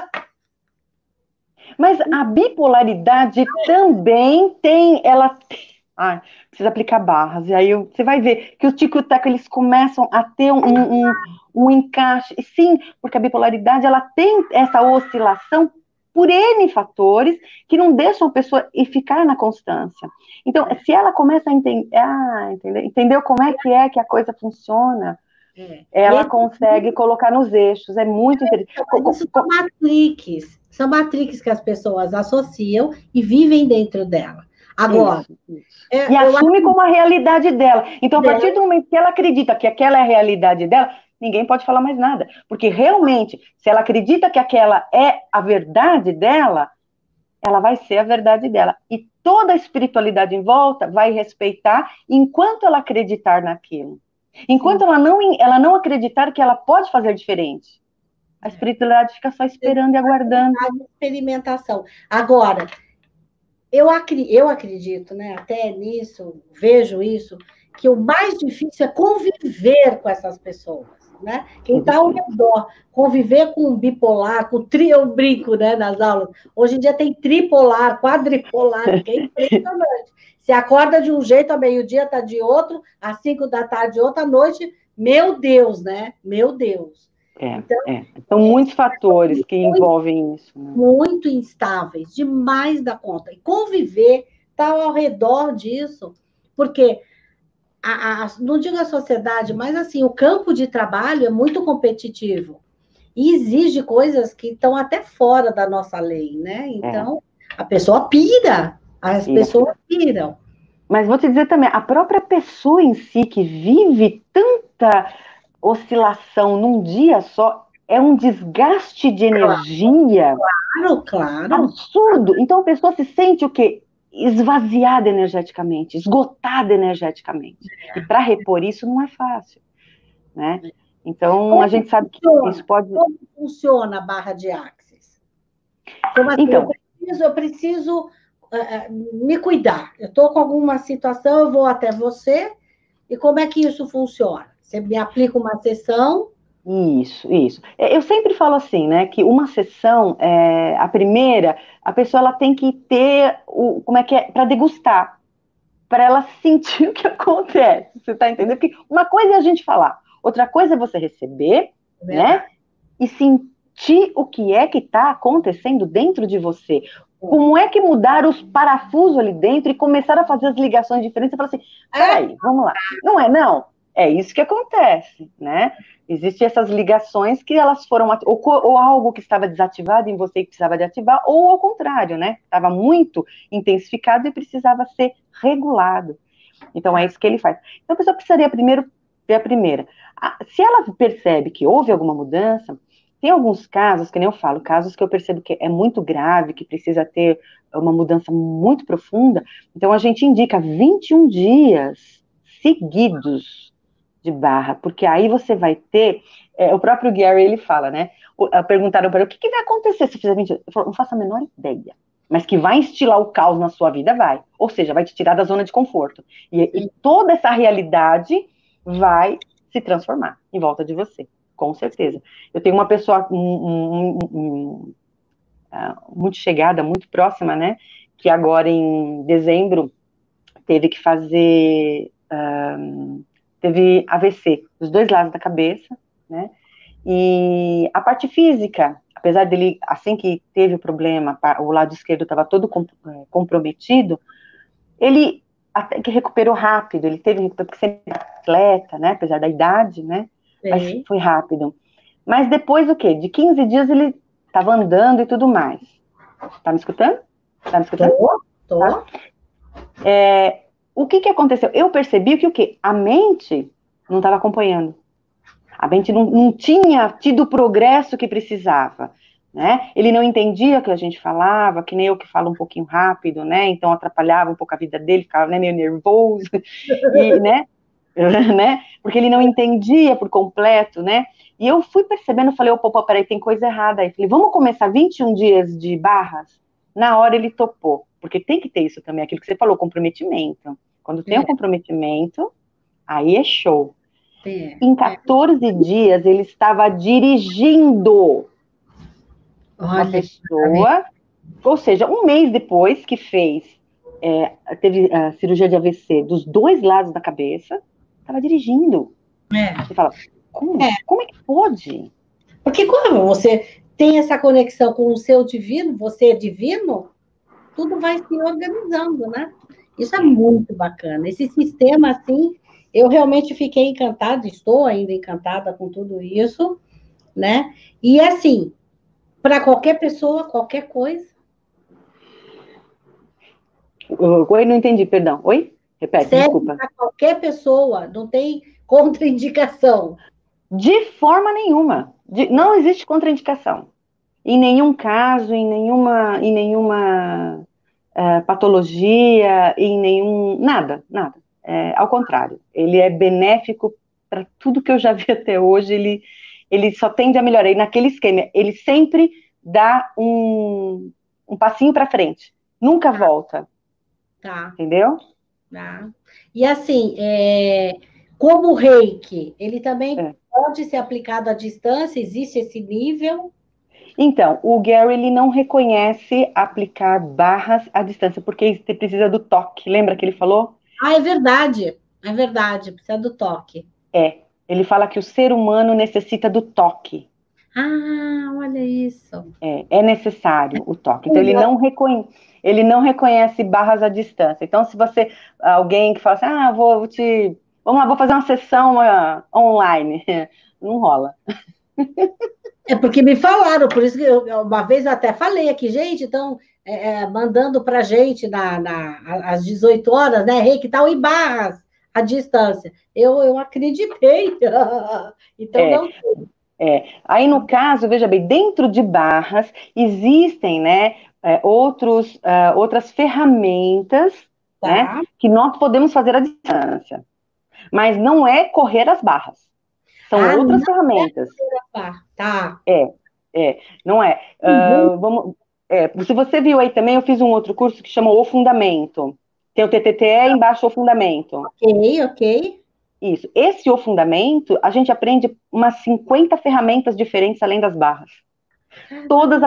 Mas a bipolaridade também tem, precisa aplicar barras, e aí você vai ver que o tico e o teco, eles começam a ter um encaixe, sim, porque a bipolaridade, ela tem essa oscilação por N fatores que não deixam a pessoa ficar na constância. Então, se ela começa a entendeu como é que a coisa funciona, ela consegue colocar nos eixos, é muito interessante. Isso são matrix que as pessoas associam e vivem dentro dela. Agora. Isso. E assume como a realidade dela. Então, a partir do momento que ela acredita que aquela é a realidade dela, ninguém pode falar mais nada. Porque realmente, se ela acredita que aquela é a verdade dela, ela vai ser a verdade dela. E toda a espiritualidade em volta vai respeitar enquanto ela acreditar naquilo. Enquanto ela não acreditar que ela pode fazer diferente. A espiritualidade fica só esperando e aguardando. Experimentação. Agora, eu acredito, né, até nisso, vejo isso, que o mais difícil é conviver com essas pessoas, né? Quem está ao redor, conviver com um bipolar, com eu brinco, né, nas aulas. Hoje em dia tem tripolar, quadripolar, que é impressionante. Você acorda de um jeito, ao meio-dia está de outro, às 5 da tarde, outra noite, meu Deus, né? Meu Deus. São muitos fatores que envolvem isso. Né? Muito instáveis, demais da conta. E conviver, estar ao redor disso, porque, não digo a sociedade, mas assim, o campo de trabalho é muito competitivo e exige coisas que estão até fora da nossa lei, né? Então, a pessoa pira, as pessoas piram. Mas vou te dizer também, a própria pessoa em si que vive tanta oscilação num dia só, é um desgaste de energia Claro. absurdo. Então a pessoa se sente o quê? Esvaziada energeticamente, esgotada energeticamente. E para repor isso não é fácil, né? Então a gente sabe que isso pode... Como funciona a barra de Axis? Como assim, então, eu preciso me cuidar. Eu estou com alguma situação, eu vou até você, e como é que isso funciona? Você me aplica uma sessão? Isso. Eu sempre falo assim, né, que uma sessão, a primeira, a pessoa ela tem que ter para degustar, para ela sentir o que acontece, você tá entendendo? Porque uma coisa é a gente falar, outra coisa é você receber, né, e sentir o que é que está acontecendo dentro de você. Como é que mudar os parafusos ali dentro e começar a fazer as ligações diferentes e falar assim, peraí, vamos lá, não é não? É isso que acontece, né? Existem essas ligações que elas foram, ou algo que estava desativado em você e precisava de ativar, ou ao contrário, né? Estava muito intensificado e precisava ser regulado. Então é isso que ele faz. Então a pessoa precisaria primeiro ver a primeira. Se ela percebe que houve alguma mudança, tem alguns casos, que nem eu falo, casos que eu percebo que é muito grave, que precisa ter uma mudança muito profunda, então a gente indica 21 dias seguidos de barra, porque aí você vai ter, o próprio Gary, ele fala, né, perguntaram para ele, o que vai acontecer se fizer 20 dias? Ele falou, não faço a menor ideia, mas que vai instilar o caos na sua vida, vai, ou seja, vai te tirar da zona de conforto, e toda essa realidade vai se transformar em volta de você, com certeza. Eu tenho uma pessoa muito chegada, muito próxima, né, que agora em dezembro teve que fazer... teve AVC, dos dois lados da cabeça, né, e a parte física, apesar dele, assim que teve o problema, o lado esquerdo estava todo comprometido, ele até que recuperou rápido, ele teve, porque sempre é atleta, né, apesar da idade, né, mas foi rápido. Mas depois o quê? De 15 dias ele estava andando e tudo mais. Tá me escutando? Tá me escutando? Tô. O que aconteceu? Eu percebi que o quê? A mente não estava acompanhando. A mente não tinha tido o progresso que precisava, né? Ele não entendia o que a gente falava, que nem eu que falo um pouquinho rápido, né? Então atrapalhava um pouco a vida dele, ficava, né, meio nervoso, e, né? né? Porque ele não entendia por completo, né? E eu fui percebendo, falei, opa, peraí, tem coisa errada aí. Falei, vamos começar 21 dias de barras? Na hora ele topou, porque tem que ter isso também, aquilo que você falou, comprometimento. Quando tem um comprometimento, aí é show. Em 14 dias, ele estava dirigindo uma pessoa, ou seja, um mês depois que teve a cirurgia de AVC dos dois lados da cabeça, estava dirigindo. Você fala, como é que pode? Porque quando você tem essa conexão com o seu divino, você é divino, tudo vai se organizando, né? Isso é muito bacana. Esse sistema, assim, eu realmente fiquei encantada, estou ainda encantada com tudo isso, né? E assim, para qualquer pessoa, qualquer coisa. Oi, não entendi, perdão. Oi? Repete, Serve desculpa. para qualquer pessoa, não tem contraindicação. De forma nenhuma. Não existe contraindicação. Em nenhum caso, em nenhuma patologia, em nenhum. Nada, nada. Ao contrário, ele é benéfico para tudo que eu já vi até hoje, ele só tende a melhorar. E naquele esquema, ele sempre dá um passinho para frente, nunca volta. Tá. Entendeu? Tá. E assim, como o reiki, ele também pode ser aplicado à distância? Existe esse nível? Então, o Gary, ele não reconhece aplicar barras à distância, porque você precisa do toque. Lembra que ele falou? Ah, é verdade, precisa do toque. Ele fala que o ser humano necessita do toque. Ah, olha isso. É necessário o toque. Então, ele não reconhece barras à distância. Então, se você, alguém que fala assim, vamos lá, vou fazer uma sessão online. Não rola. É porque me falaram, por isso que uma vez eu até falei aqui, gente, então, mandando para gente às 18 horas, né, reiki tal, em barras, à distância. Eu acreditei. Então, não. Aí, no caso, veja bem, dentro de barras existem, né, outras ferramentas, né, Tá. que nós podemos fazer à distância, mas não é correr as barras. São outras Não ferramentas. tá. Não é. Se você viu aí também, eu fiz um outro curso que chama O Fundamento. Tem o TTTE embaixo o Fundamento. Ok. Isso. Esse O Fundamento, a gente aprende umas 50 ferramentas diferentes além das barras. Todas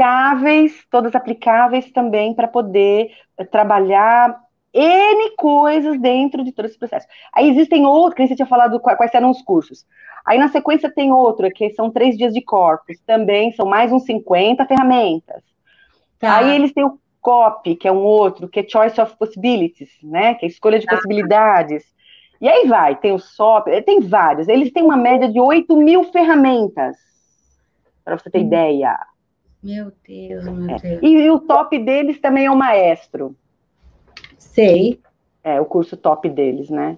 aplicáveis também para poder trabalhar N coisas dentro de todo esse processo. Aí existem outros, que você tinha falado quais eram os cursos. Aí na sequência tem outro, que são 3 dias de corpos, também são mais uns 50 ferramentas. Tá. Aí eles têm o COP, que é um outro, que é Choice of Possibilities, né? Que é escolha de possibilidades. E aí vai, tem o SOP, tem vários. Eles têm uma média de 8.000 ferramentas, para você ter ideia. Meu Deus, meu Deus. E o top deles também é o maestro. Sei. O curso top deles, né?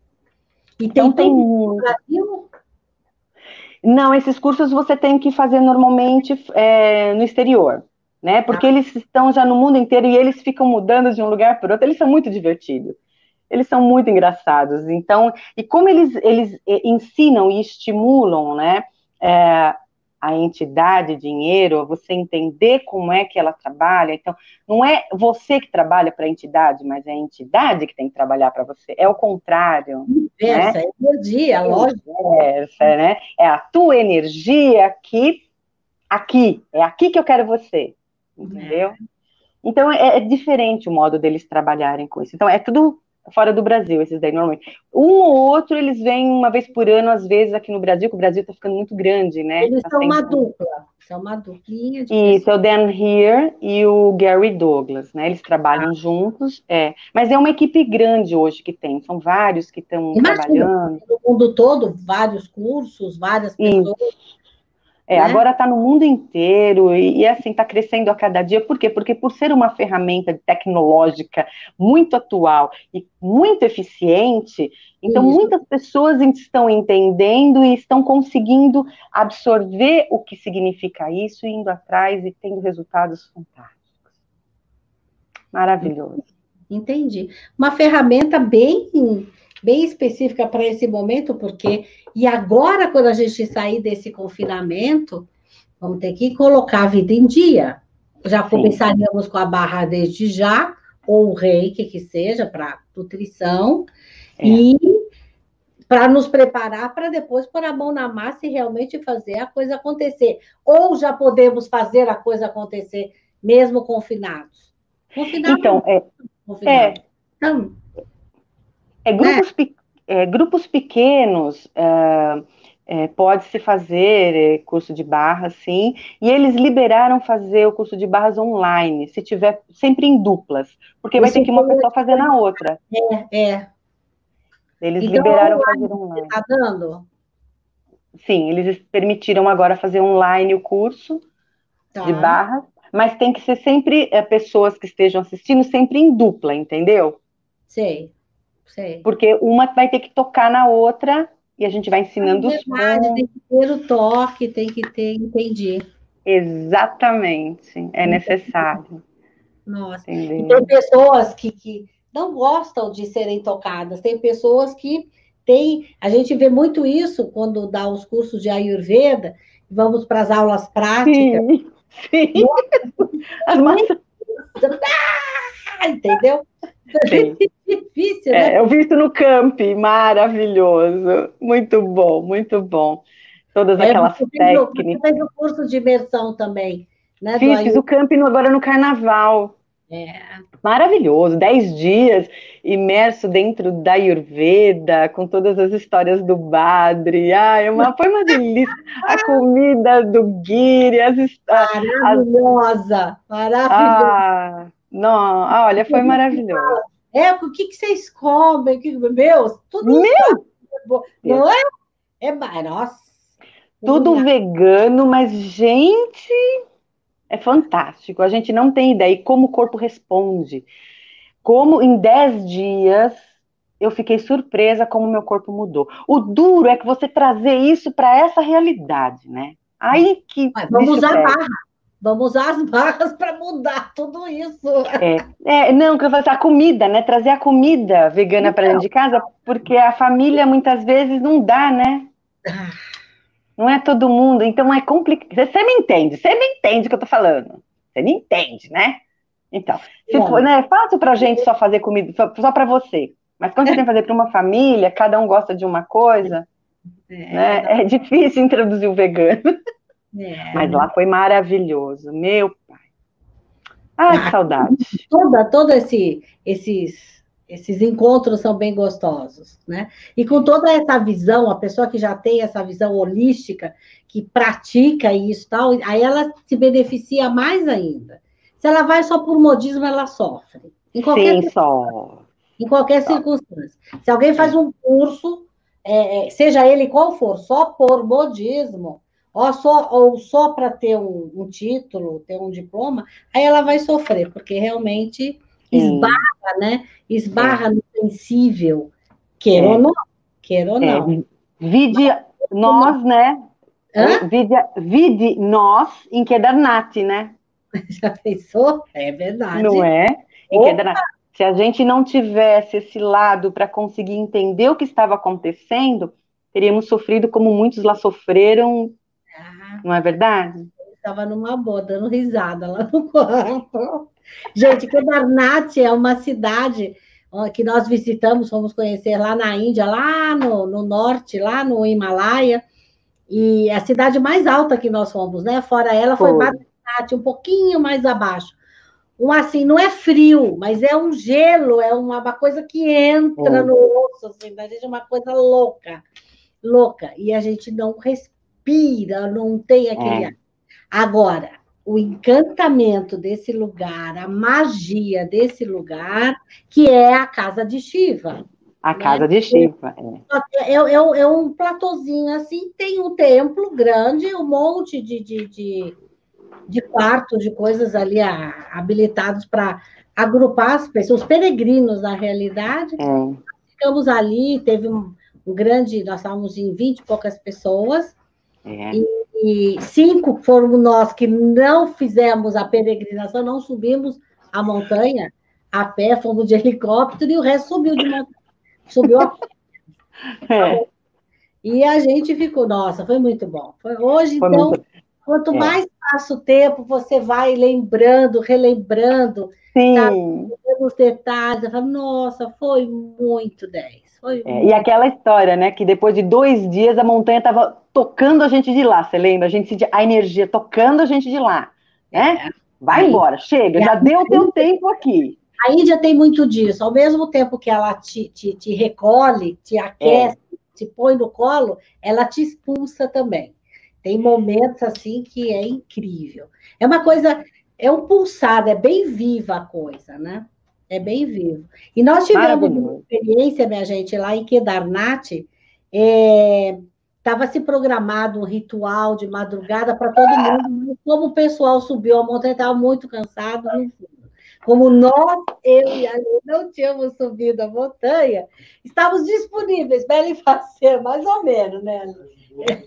E tem tudo no Brasil? Não, esses cursos você tem que fazer normalmente no exterior, né? Porque eles estão já no mundo inteiro e eles ficam mudando de um lugar para outro. Eles são muito divertidos. Eles são muito engraçados. Então, e como eles ensinam e estimulam, né? A entidade, dinheiro, você entender como é que ela trabalha. Então, não é você que trabalha para a entidade, mas é a entidade que tem que trabalhar para você. É o contrário. Inversa, né? Energia, lógico. Né? É a tua energia aqui. É aqui que eu quero você. Entendeu? Então, é diferente o modo deles trabalharem com isso. Então, é tudo fora do Brasil, esses daí, normalmente. Um ou outro, eles vêm uma vez por ano, às vezes, aqui no Brasil, que o Brasil está ficando muito grande, né? Eles são uma dupla. São uma duplinha de Isso, é o Dan Heer e o Gary Douglas, né? Eles trabalham juntos, mas é uma equipe grande hoje que tem, são vários que estão trabalhando. No mundo todo, vários cursos, várias pessoas. né? Agora está no mundo inteiro e assim, está crescendo a cada dia. Por quê? Porque por ser uma ferramenta tecnológica muito atual e muito eficiente, então Isso. muitas pessoas estão entendendo e estão conseguindo absorver o que significa isso, indo atrás e tendo resultados fantásticos. Maravilhoso. Entendi. Uma ferramenta bem específica para esse momento, porque e agora, quando a gente sair desse confinamento, vamos ter que colocar a vida em dia. Já Sim. começaríamos com a barra desde já, ou o reiki, que seja, para nutrição, É. e para nos preparar para depois pôr a mão na massa e realmente fazer a coisa acontecer. Ou já podemos fazer a coisa acontecer, mesmo confinados. Confinados, Então, é, confinados. Então, É, né? grupos pequenos, pode-se fazer curso de barras, sim, e eles liberaram fazer o curso de barras online, se tiver sempre em duplas, porque vai ter Isso que uma pessoa fazer na outra. é. Eles Então, liberaram online fazer você online. está dando? Sim, eles permitiram agora fazer online o curso de Tá, barras, mas tem que ser sempre pessoas que estejam assistindo sempre em dupla, entendeu? sei, sei. Porque uma vai ter que tocar na outra e a gente vai É ensinando os verdade, tem pontos. que ter o toque, tem que ter, entendi. Exatamente, é necessário, Nossa. E tem entendeu? pessoas que não gostam de serem tocadas, tem pessoas que têm. A gente vê muito isso quando dá os cursos de Ayurveda, vamos para as aulas práticas. Sim, sim, Nossa, as massas, entendeu? sim. É difícil, né? Eu vi isso no camp, maravilhoso, muito bom, muito bom. Todas É, aquelas você fez técnicas. o curso de imersão também, né? Do Fiz o Ayurveda. camp agora no carnaval. É. Maravilhoso, 10 dias imerso dentro da Ayurveda, com todas as histórias do Badri. Foi uma delícia. A comida do Giri, as Maravilhosa, maravilhosa. não, olha, foi maravilhoso. O que vocês comem? Meu, tudo Meu sábado, Deus, não é? Nossa, tudo combinado. vegano, mas gente, é fantástico. A gente não tem ideia e como o corpo responde. Como em 10 dias eu fiquei surpresa como meu corpo mudou. O duro é que você trazer isso para essa realidade, né? Aí que Mas vamos bicho usar pega. barra, vamos usar as barras para mudar tudo isso. Não, que eu faço a comida, né? Trazer a comida vegana para dentro Então, de casa, porque a família muitas vezes não dá, né? Não é todo mundo, então é complicado. Você me entende o que eu tô falando. Você me entende, né? Então, se for, olha, né, é fácil pra gente só fazer comida, só para você. Mas quando você tem que fazer para uma família, cada um gosta de uma coisa, né? não, É difícil introduzir o vegano. Mas não. lá foi maravilhoso. Meu pai. Ai, que Ah, saudade. esses encontros são bem gostosos, né? E com toda essa visão, a pessoa que já tem essa visão holística, que pratica isso e tal, aí ela se beneficia mais ainda. Se ela vai só por modismo, ela sofre. Sim, só. Em qualquer Só. circunstância. Se alguém faz É. um curso, seja ele qual for, só por modismo, ou só para ter um título, ter um diploma, aí ela vai sofrer, porque realmente Sim. esbarra, né? É. Esbarra no sensível, queira ou É. não, queira ou É. não. Vide Não. nós, né? Hã? Vide nós em Kedarnath, né? Já pensou? É Não verdade. é? Em Opa! Kedarnath. Se a gente não tivesse esse lado para conseguir entender o que estava acontecendo, teríamos sofrido como muitos lá sofreram, não é verdade? Estava numa boa, dando risada lá no quarto. Gente, Kedarnath é uma cidade que nós visitamos, fomos conhecer lá na Índia, lá no norte, lá no Himalaia, e a cidade mais alta que nós fomos, né? Fora ela foi Foi. Badrinath, um pouquinho mais abaixo. Assim, não é frio, mas é um gelo, é uma coisa que entra É. no osso, assim, da gente é uma coisa louca, louca. E a gente não respira, não tem aquele ar. É. Agora, o encantamento desse lugar, a magia desse lugar, que é a casa de Shiva. A né? casa de Shiva. É um platôzinho assim, tem um templo grande, um monte de quartos, de coisas ali habilitados para agrupar as pessoas, os peregrinos, na realidade. É, Ficamos ali, teve um grande, nós estávamos em 20 e poucas pessoas, é. e 5 foram nós que não fizemos a peregrinação, não subimos a montanha a pé, fomos de helicóptero, e o resto subiu de montanha, subiu a pé. É, E a gente ficou, nossa, foi muito bom. Hoje, foi então, muito. quanto É. mais passa o tempo, você vai lembrando, relembrando, sabe, Sim. os detalhes, eu falo, nossa, foi muito 10, foi E muito. aquela história, né? Que depois de 2 dias a montanha estava tocando a gente de lá, você lembra? A gente sentia a energia tocando a gente de lá, né? Vai Aí, embora, chega, e já a deu o teu tempo aqui. a Índia tem muito disso, ao mesmo tempo que ela te recolhe, te É, aquece, te põe no colo, ela te expulsa também. Tem momentos assim que é incrível. É uma coisa, é um pulsado, é bem viva a coisa, né? É bem vivo. E nós tivemos uma maravilhoso. experiência, minha gente, lá em Kedarnath, estava se programado um ritual de madrugada para todo mundo, mas como o pessoal subiu a montanha, estava muito cansado, não foi. Como nós, eu e a Lê, não tínhamos subido a montanha, estávamos disponíveis para ele fazer, mais ou menos, né, Lê?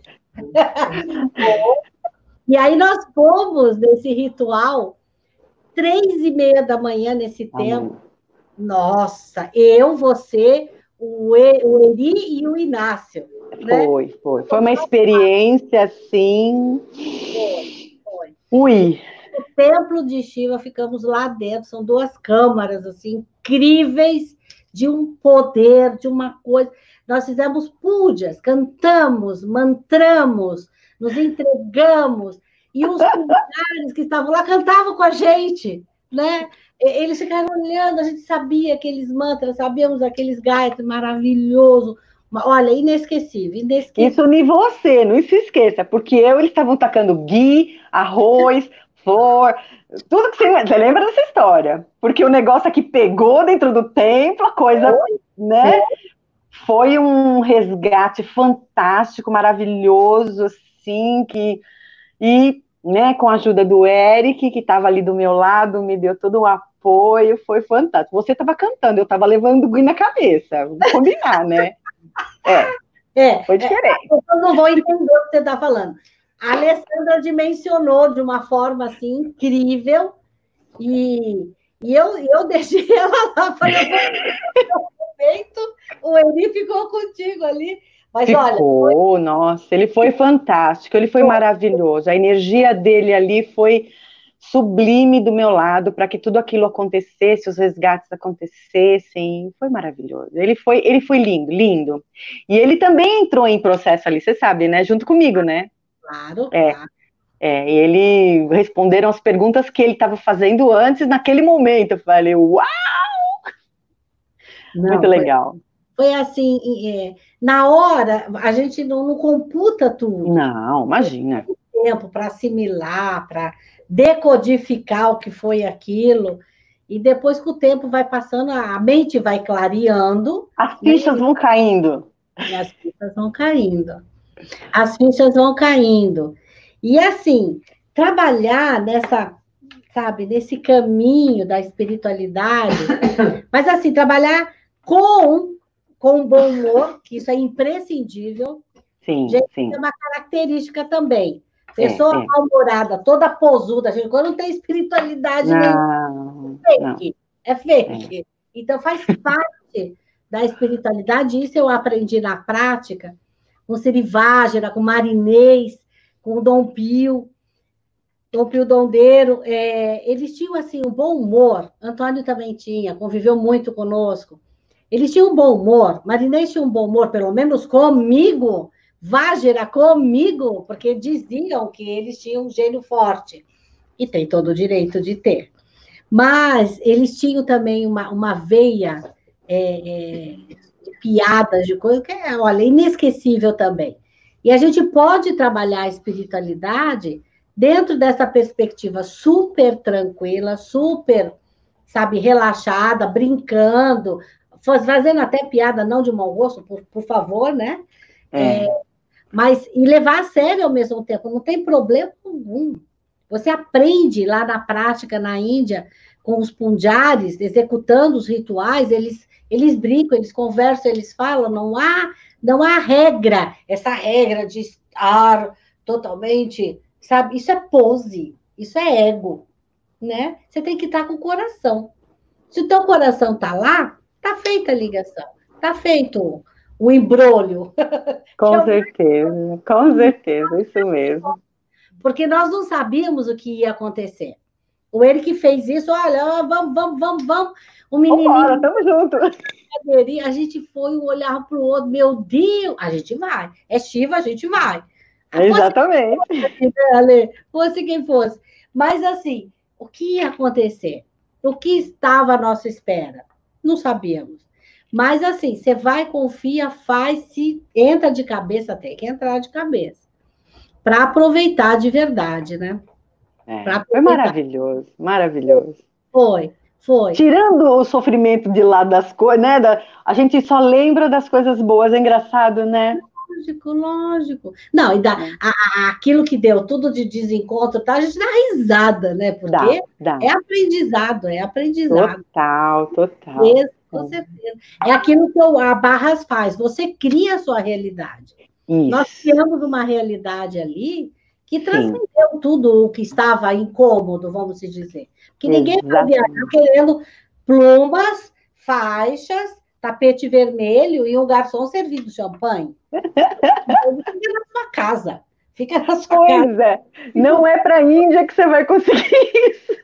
E aí nós fomos nesse ritual, 3:30 da manhã, nesse tempo. Amanhã. Nossa, eu, você, o Eri e o Inácio, né? Foi. Foi uma experiência assim. Foi, foi. Ui, O templo de Shiva, ficamos lá dentro, são 2 câmaras assim, incríveis, de um poder, de uma coisa. Nós fizemos pujas, cantamos, mantramos, nos entregamos, e os pulgares que estavam lá cantavam com a gente, né? Eles ficaram olhando, a gente sabia aqueles mantras, sabíamos aqueles gayatri maravilhoso. Olha, inesquecível, isso inesquecível. nem você, não se esqueça, porque eles estavam tacando ghee, arroz, flor, tudo que você lembra dessa história. Porque o negócio aqui pegou dentro do templo, a coisa, né? Foi um resgate fantástico, maravilhoso, assim, e, né, com a ajuda do Eric, que estava ali do meu lado, me deu todo o apoio, foi fantástico. Você estava cantando, eu estava levando o Gui na cabeça, vamos combinar, né? É, foi As diferente. pessoas não vão entender o que você está falando. A Alessandra dimensionou de uma forma assim incrível, e eu deixei ela lá, falei, eu vou feito, o Eni ficou contigo ali. Mas olha, Ficou, nossa, ele foi fantástico, ele foi maravilhoso. A energia dele ali foi sublime do meu lado para que tudo aquilo acontecesse, os resgates acontecessem. Foi maravilhoso. Ele foi lindo, lindo. E ele também entrou em processo ali, você sabe, né? Junto comigo, né? claro, É, claro. e ele responderam as perguntas que ele estava fazendo antes, naquele momento. Eu falei, uau, muito Não, legal. foi assim, na hora, a gente não computa tudo. Não, imagina. Tempo para assimilar, para decodificar o que foi aquilo. E depois que o tempo vai passando, a mente vai clareando, As né? fichas vão caindo. E as fichas vão caindo. As fichas vão caindo. E assim, trabalhar nessa, sabe, nesse caminho da espiritualidade, mas assim, trabalhar com bom humor, que isso é imprescindível. Sim, Gente, é sim. uma característica também. É, Pessoa é. mal-humorada, toda posuda, gente, quando não tem espiritualidade nenhuma, Não, não. fake, é É. fake. Então, faz parte da espiritualidade, isso eu aprendi na prática, com Siri Vágera, com Marinês, com o Dom Pio Dondeiro, eles tinham, assim, um bom humor, Antônio também tinha, conviveu muito conosco, eles tinham um bom humor, Marinês tinha um bom humor, pelo menos comigo, Vágera comigo, porque diziam que eles tinham um gênio forte, e tem todo o direito de ter. Mas eles tinham também uma veia de piadas, de coisa que é, olha, inesquecível também. E a gente pode trabalhar a espiritualidade dentro dessa perspectiva super tranquila, super, sabe, relaxada, brincando, fazendo até piada, não de mau gosto, por favor, né? É. Mas e levar a sério ao mesmo tempo, não tem problema algum. Você aprende lá na prática, na Índia, com os punjaris, executando os rituais, eles brincam, eles conversam, eles falam, não há regra, essa regra de estar totalmente, sabe? Isso é pose, isso é ego, né? Você tem que estar com o coração. Se o teu coração está lá, está feita a ligação, está feito o embrolho. Com certeza, isso mesmo. Porque nós não sabíamos o que ia acontecer. O ele que fez isso, olha, vamos. O menininho. Vambora, tamo junto. A gente foi um olhar para o outro, meu Deus, a gente vai. É Shiva, a gente vai. Exatamente. Fosse quem fosse. Mas, assim, o que ia acontecer? O que estava à nossa espera? Não sabíamos. Mas, assim, você vai, confia, faz, se entra de cabeça, tem que entrar de cabeça. Para aproveitar de verdade, né? Foi maravilhoso, maravilhoso. Foi. Tirando o sofrimento de lado das coisas, né? A gente só lembra das coisas boas, é engraçado, né? Lógico. Não, e aquilo que deu tudo de desencontro, tá? A gente dá risada, né? Porque dá. É aprendizado. Total. Com certeza. É aquilo que a Barras faz, você cria a sua realidade. Isso. Nós criamos uma realidade ali que transcendeu tudo o que estava incômodo, vamos dizer. Porque ninguém vai viajar querendo plumas, faixas, tapete vermelho e um garçom servindo champanhe. Fica na sua casa. Pois é. Não é para a Índia que você vai conseguir isso.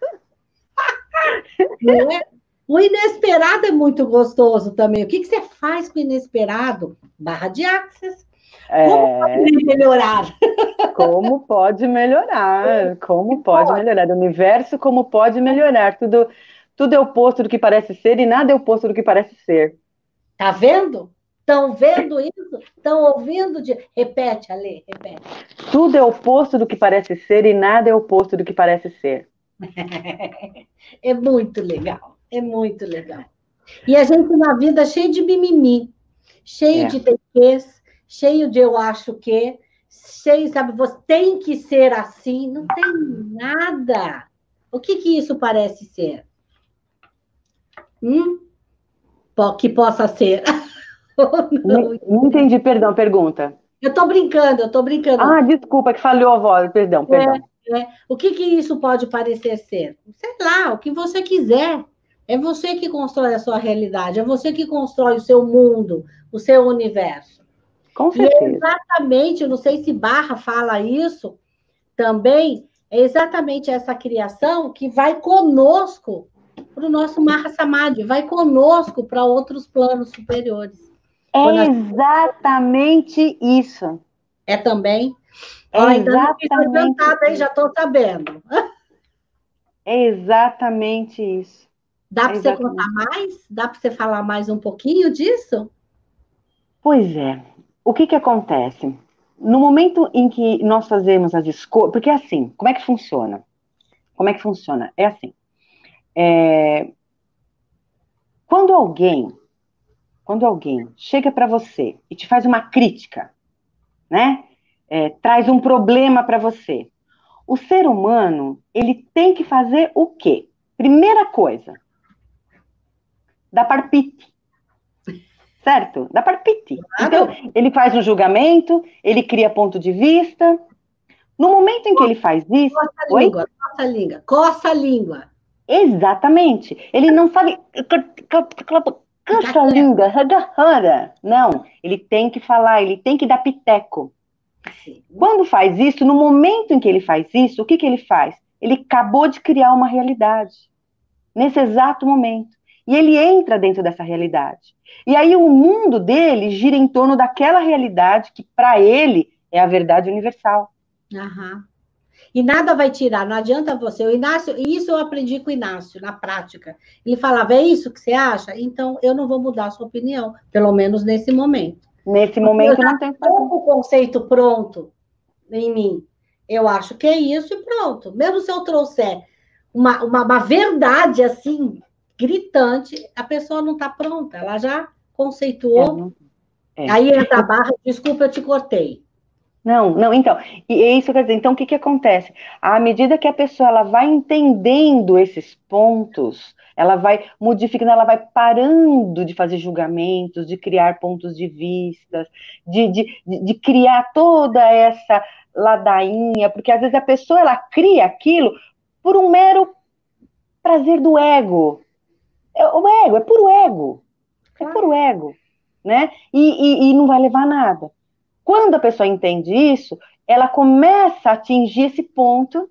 Não é? O inesperado é muito gostoso também. O que você faz com o inesperado? Barra de Axis. Como pode melhorar? Como pode melhorar? Como pode melhorar? O universo, como pode melhorar? Tudo é oposto do que parece ser e nada é oposto do que parece ser. Tá vendo? Estão vendo isso? Estão ouvindo? Repete, Ale, repete. Tudo é oposto do que parece ser e nada é oposto do que parece ser. É muito legal. É muito legal. E a gente na vida cheio de mimimi, cheio de tequês, cheio de eu acho que, cheio, sabe, você tem que ser assim, não tem nada. O que isso parece ser? Que possa ser. Não entendi, perdão, pergunta. Eu tô brincando. Ah, desculpa, que falhou a voz, perdão. O que isso pode parecer ser? Sei lá, o que você quiser. É você que constrói a sua realidade, é você que constrói o seu mundo, o seu universo. Com certeza. E é exatamente, não sei se Barra fala isso também, é exatamente essa criação que vai conosco para o nosso Maha Samadhi, vai conosco para outros planos superiores. Exatamente isso. É também? Exatamente. Já estou sabendo. É exatamente isso. Dá para você contar mais? Dá para você falar mais um pouquinho disso? Pois é. O que acontece? No momento em que nós fazemos as escolhas... Porque assim, como é que funciona? É assim. Quando alguém chega para você e te faz uma crítica, né? Traz um problema para você. O ser humano, ele tem que fazer o quê? Primeira coisa, dar palpite. Certo? Dá palpite. Então, ele faz um julgamento, ele cria ponto de vista. No momento em que ele faz isso... Coça a língua. Exatamente. Ele não sabe... Coça a língua. Não. Ele tem que falar, ele tem que dar piteco. Sim. Quando faz isso, no momento em que ele faz isso, o que ele faz? Ele acabou de criar uma realidade. Nesse exato momento. E ele entra dentro dessa realidade. E aí o mundo dele gira em torno daquela realidade que, para ele, é a verdade universal. Uhum. E nada vai tirar, não adianta você. O Inácio, isso eu aprendi com o Inácio, na prática. Ele falava, é isso que você acha? Então, eu não vou mudar a sua opinião, pelo menos nesse momento. Nesse momento não tem... o conceito pronto em mim. Eu acho que é isso e pronto. Mesmo se eu trouxer uma verdade assim... gritante, a pessoa não está pronta, ela já É, conceituou. não- é. Aí entra a barra, desculpa, eu te cortei. Não, então, e é isso que eu quero dizer. Então, o que que acontece? À medida que a pessoa ela vai entendendo esses pontos, ela vai modificando, ela vai parando de fazer julgamentos, de criar pontos de vistas, de criar toda essa ladainha, porque às vezes a pessoa ela cria aquilo por um mero prazer do ego. O ego, é puro ego. É Claro. puro ego, né? E não vai levar a nada. Quando a pessoa entende isso, ela começa a atingir esse ponto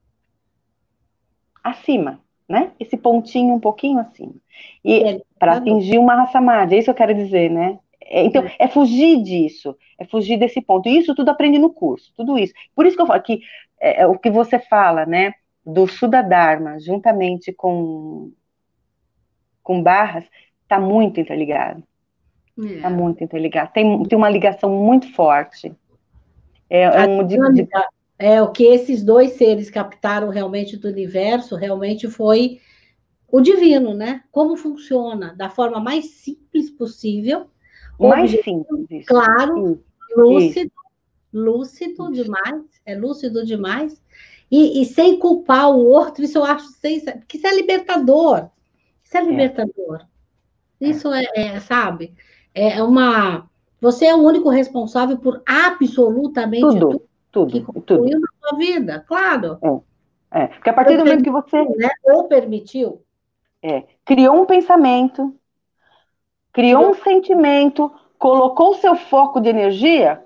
acima, né? Esse pontinho um pouquinho acima. Que é E para libertador. atingir uma raça madre, é isso que eu quero dizer, né? Então, é fugir disso, é fugir desse ponto. E isso tudo aprende no curso, tudo isso. Por isso que eu falo que o que você fala, né, do Shuddha Dharma, juntamente com Barras, está muito interligado. Está É. muito interligado. Tem uma ligação muito forte. É A um dinâmica, o que esses dois seres captaram realmente do universo, realmente foi o divino, né? Como funciona da forma mais simples possível, mais objetivo, simples isso. claro, Isso, lúcido, lúcido isso. demais, é lúcido demais, e sem culpar o outro, isso eu acho porque isso é libertador. Isso é É, libertador. é. Isso sabe? É uma. Você é o único responsável por absolutamente tudo Tudo, que tudo, tudo. construiu na sua vida, claro. Porque a partir do momento que você Né? Ou permitiu, criou um pensamento, criou criou. um sentimento, colocou o seu foco de energia,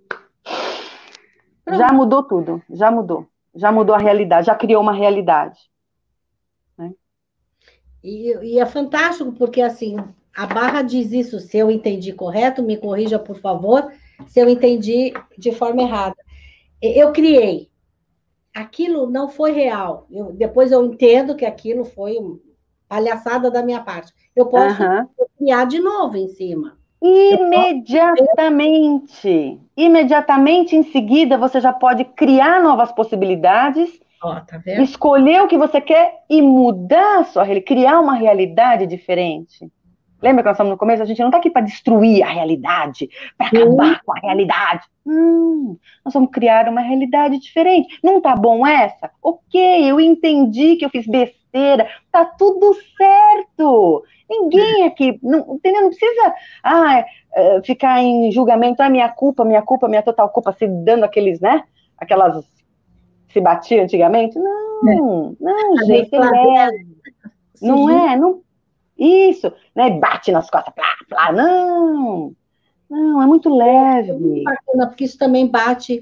já Pronto. mudou tudo, já mudou. Já mudou a realidade, já criou uma realidade. Né? E é fantástico, porque assim, a barra diz isso, se eu entendi correto, me corrija, por favor, se eu entendi de forma errada. Eu criei, aquilo não foi real. Depois eu entendo que aquilo foi uma palhaçada da minha parte. Eu posso Aham. criar de novo em cima. Eu posso Imediatamente. Imediatamente em seguida, você já pode criar novas possibilidades, ó, tá vendo? escolher o que você quer e mudar a sua realidade, criar uma realidade diferente. Lembra que nós estamos no começo? A gente não está aqui para destruir a realidade, para Sim, acabar com a realidade. Nós vamos criar uma realidade diferente. Não tá bom essa? Ok, eu entendi que eu fiz besteira. Tá tudo certo. Ninguém aqui, não, entendeu? Não precisa ficar em julgamento. Ah, minha culpa, minha culpa, minha total culpa, se dando aqueles, né? Aquelas se batia antigamente. Não, a gente, é Bangladesh leve. se Não limpa é, não. Isso, né? Bate nas costas, plá, plá. Não, é muito muito leve. bacana, porque isso também bate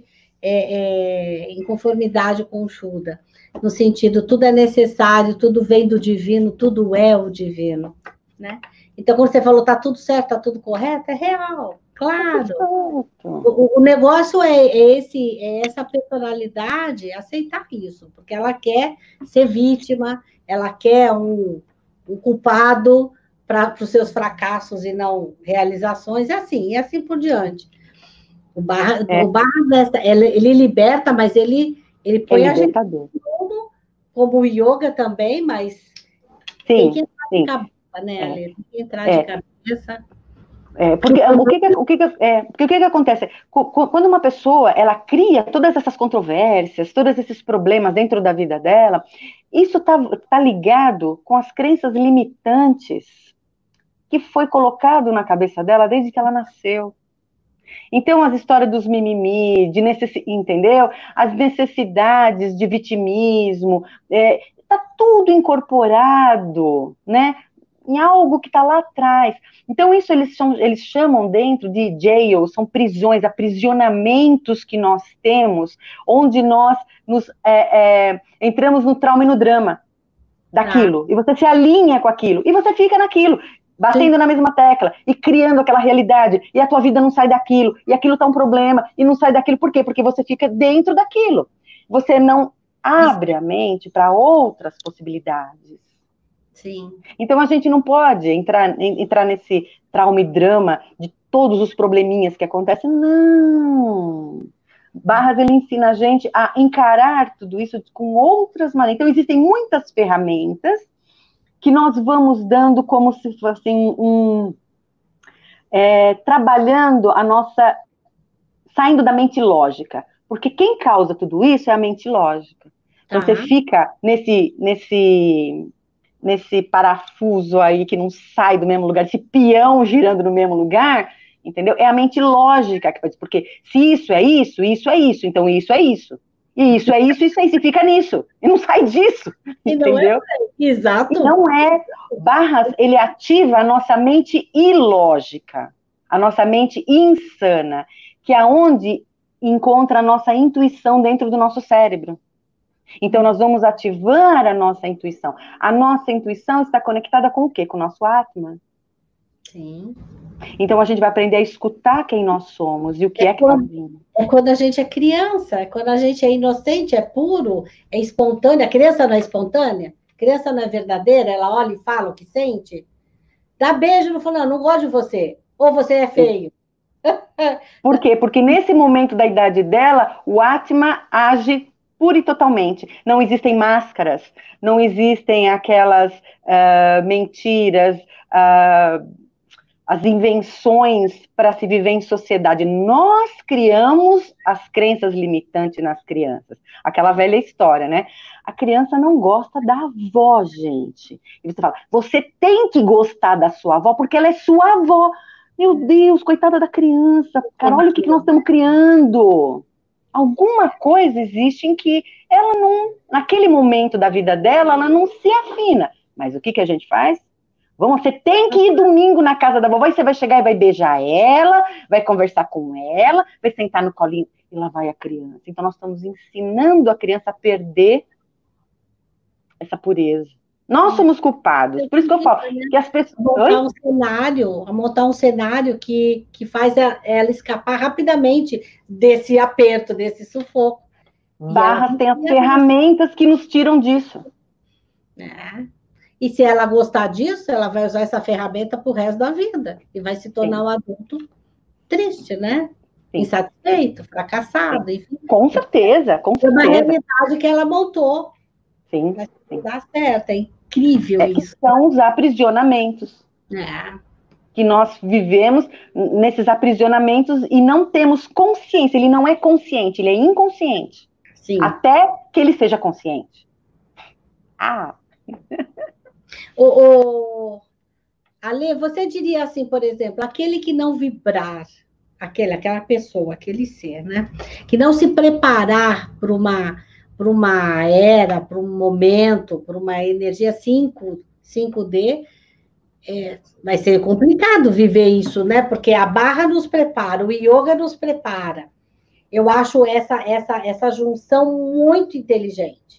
em conformidade com o Shuddha, no sentido, tudo é necessário, tudo vem do divino, tudo é o divino, né? Então, quando você falou, tá tudo certo, tá tudo correto, é real, Tá tudo claro. certo. O negócio é essa personalidade aceitar isso, porque ela quer ser vítima, ela quer um culpado para os seus fracassos e não realizações, e assim por diante. O É, Barra ele liberta, mas ele é põe a gente libertador. como o yoga também, mas tem que Sim, entrar de sim. cabeça, né, É, Ale? Tem que entrar de é, cabeça. porque porque o que que acontece? Quando uma pessoa ela cria todas essas controvérsias, todos esses problemas dentro da vida dela, isso tá ligado com as crenças limitantes que foi colocado na cabeça dela desde que ela nasceu. Então, as histórias dos mimimi, entendeu? As necessidades de vitimismo, tá tudo incorporado, né? Em algo que está lá atrás. Então, isso eles chamam dentro de jail, são prisões, aprisionamentos que nós temos, onde nós entramos no trauma e no drama Tá? daquilo, e você se alinha com aquilo, e você fica naquilo, Sim. batendo na mesma tecla, e criando aquela realidade, e a tua vida não sai daquilo, e aquilo tá um problema, e não sai daquilo, por quê? Porque você fica dentro daquilo, você não abre a mente para outras possibilidades. Sim. Então a gente não pode entrar nesse trauma e drama de todos os probleminhas que acontecem, não. Barras, ele ensina a gente a encarar tudo isso com outras maneiras. Então, existem muitas ferramentas que nós vamos dando como se fosse trabalhando a nossa, saindo da mente lógica, porque quem causa tudo isso é a mente lógica. Então você fica nesse parafuso aí que não sai do mesmo lugar, esse peão girando no mesmo lugar, entendeu? É a mente lógica que faz, porque se isso é isso, então isso é isso. E isso é isso, isso é isso, e fica nisso. E não sai disso, entendeu? Exato. E não é. Barras, ele ativa a nossa mente ilógica, a nossa mente insana, que é onde encontra a nossa intuição dentro do nosso cérebro. Então, nós vamos ativar a nossa intuição. A nossa intuição está conectada com o quê? Com o nosso Atma. Sim. Então, a gente vai aprender a escutar quem nós somos e o que que está vindo. É quando a gente é criança, é quando a gente é inocente, é puro, é espontânea. A criança não é espontânea? A criança não é verdadeira? Ela olha e fala o que sente? Dá beijo no fulano, não gosto de você. Ou você é feio. Por quê? Porque nesse momento da idade dela, o Atma age pura e totalmente. Não existem máscaras, não existem aquelas mentiras, as invenções para se viver em sociedade. Nós criamos as crenças limitantes nas crianças. Aquela velha história, né? A criança não gosta da avó, gente. E você fala, você tem que gostar da sua avó, porque ela é sua avó. Meu Deus, coitada da criança. Cara, olha o que nós estamos criando. Alguma coisa existe em que ela não, naquele momento da vida dela, ela não se afina. Mas o que a gente faz? Você tem que ir domingo na casa da vovó e você vai chegar e vai beijar ela, vai conversar com ela, vai sentar no colinho e lá vai a criança. Então nós estamos ensinando a criança a perder essa pureza. Nós somos culpados. Por isso que eu falo que as pessoas... montar um cenário que faz ela escapar rapidamente desse aperto, desse sufoco. Barras tem as ferramentas que nos tiram disso. E se ela gostar disso, ela vai usar essa ferramenta pro resto da vida. E vai se tornar um adulto triste, né? Sim. Insatisfeito, fracassado, enfim. Com certeza, com certeza. É uma realidade que ela montou. Sim. Mas dá certo, é incrível isso. São os aprisionamentos. Que nós vivemos nesses aprisionamentos e não temos consciência. Ele não é consciente, ele é inconsciente. Sim. Até que ele seja consciente. Ale, você diria assim, por exemplo, aquele que não vibrar, aquela pessoa, aquele ser, né? Que não se preparar para uma era, para um momento, para uma energia 5D, vai ser complicado viver isso, né? Porque a barra nos prepara, o yoga nos prepara. Eu acho essa junção muito inteligente.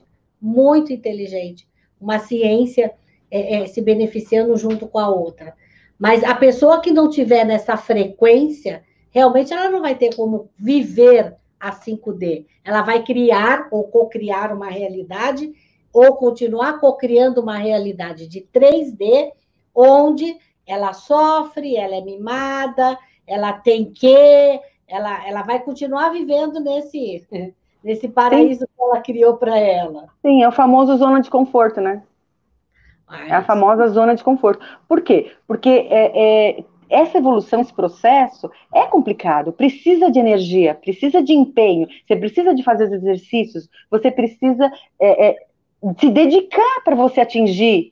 Uma ciência se beneficiando junto com a outra. Mas a pessoa que não tiver nessa frequência, realmente ela não vai ter como viver a 5D. Ela vai criar ou co-criar uma realidade, ou continuar co-criando uma realidade de 3D, onde ela sofre, ela é mimada, ela tem ela vai continuar vivendo nesse paraíso que ela criou para ela. Sim, é o famoso zona de conforto, né? É a famosa zona de conforto. Por quê? Porque essa evolução, esse processo é complicado, precisa de energia, precisa de empenho, você precisa de fazer os exercícios, você precisa se dedicar para você atingir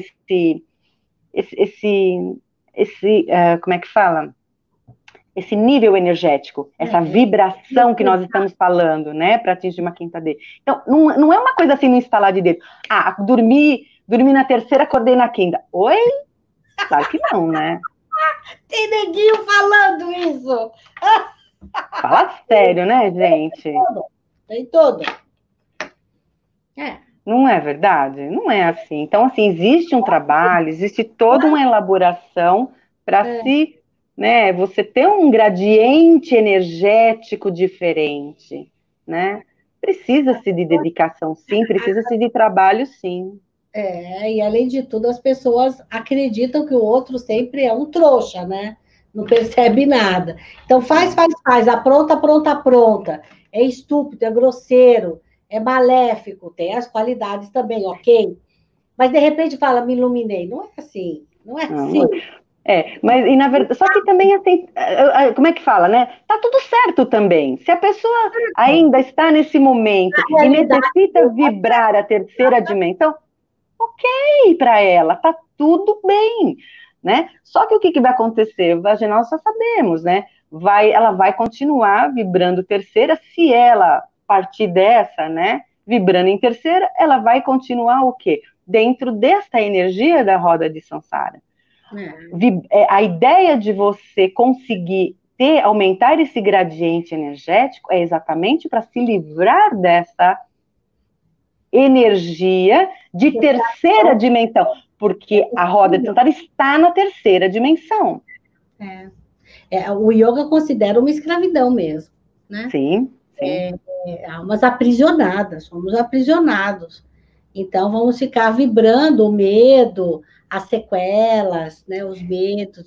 como é que fala? Esse nível energético, essa vibração que nós estamos falando, né, para atingir uma 5D. Então, não é uma coisa assim no instalar de dedo. Dormi na terceira, acordei na 5ª. Oi? Claro que não, né? Tem neguinho falando isso. Fala sério, né, gente? Tem todo. Não é verdade? Não é assim. Então, assim, existe um trabalho, existe toda uma elaboração para se... né, você ter um gradiente energético diferente, né? Precisa-se de dedicação, sim, precisa-se de trabalho, sim. E além de tudo, as pessoas acreditam que o outro sempre é um trouxa, né? Não percebe nada. Então, faz, apronta. É estúpido, é grosseiro, é maléfico, tem as qualidades também, ok? mas de repente fala, me iluminei. Não é assim, não é Não, assim. não mas e na verdade, só que também assim, como é que fala, né? Tá tudo certo também. Se a pessoa ainda está nesse momento A e realidade necessita vibrar a terceira dimensão, ok para ela, tá tudo bem, né? Só que o que, que vai acontecer? Nós já sabemos, né? Ela vai continuar vibrando terceira, se ela partir dessa, né? Vibrando em terceira, ela vai continuar o quê? Dentro desta energia da roda de Sansara. A ideia de você conseguir aumentar esse gradiente energético é exatamente para se livrar dessa energia de terceira dimensão, porque a roda de Sansara está na terceira dimensão. O yoga considera uma escravidão mesmo, né? Sim, sim. Almas aprisionadas, somos aprisionados. Então, vamos ficar vibrando o medo, as sequelas, né, os medos.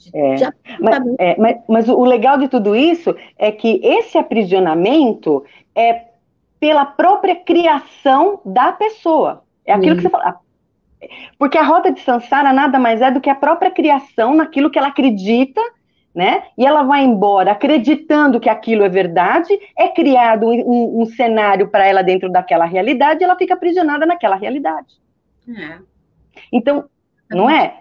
Mas o legal de tudo isso é que esse aprisionamento é pela própria criação da pessoa. É aquilo que você fala. Porque a roda de Sansara nada mais é do que a própria criação naquilo que ela acredita, né? E ela vai embora acreditando que aquilo é verdade, é criado um cenário para ela dentro daquela realidade, e ela fica aprisionada naquela realidade. Então, não é?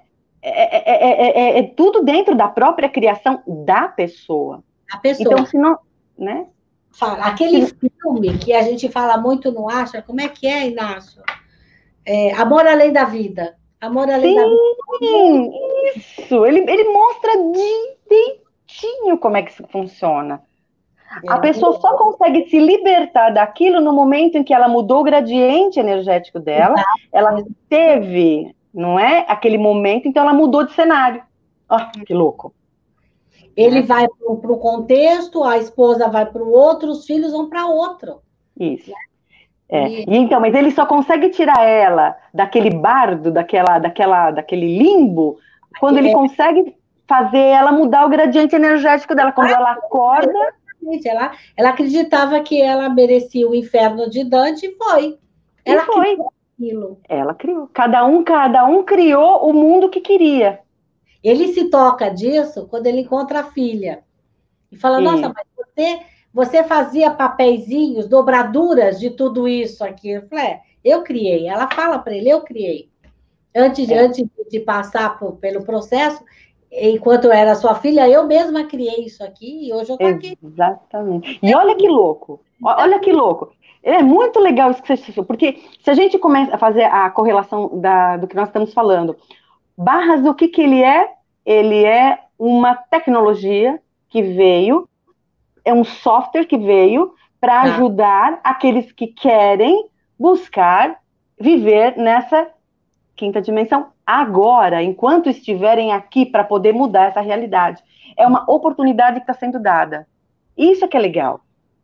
É tudo dentro da própria criação da pessoa. A pessoa. Então, se não, né? Aquele filme que a gente fala muito no Ashra, como é que é, Inácio? Amor Além da Vida. Amor Além da Vida. Sim, isso. Ele mostra direitinho como é que isso funciona. A pessoa só consegue se libertar daquilo no momento em que ela mudou o gradiente energético dela, ela teve, não é? Aquele momento, então ela mudou de cenário. Ó, que louco. Ele vai para o contexto, a esposa vai para o outro, os filhos vão para outro. Isso. E então, mas ele só consegue tirar ela daquele bardo, daquele limbo, quando ele consegue fazer ela mudar o gradiente energético dela, quando ela acorda. Ela acreditava que ela merecia o inferno de Dante e foi. Ela criou aquilo. Ela criou. Cada um criou o mundo que queria. Ele se toca disso quando ele encontra a filha. E fala, nossa, mas você fazia papeizinhos, dobraduras de tudo isso aqui. Eu falei, eu criei. Ela fala para ele, eu criei. Antes de passar pelo processo, enquanto eu era sua filha, eu mesma criei isso aqui e hoje eu estou aqui. Exatamente. E olha que louco. Olha que louco. É muito legal isso que você disse, porque se a gente começa a fazer a correlação do que nós estamos falando, Barras, o que ele é? Ele é uma tecnologia que veio, é um software que veio para ajudar aqueles que querem buscar viver nessa quinta dimensão agora, enquanto estiverem aqui para poder mudar essa realidade. É uma oportunidade que está sendo dada. Isso é que é legal.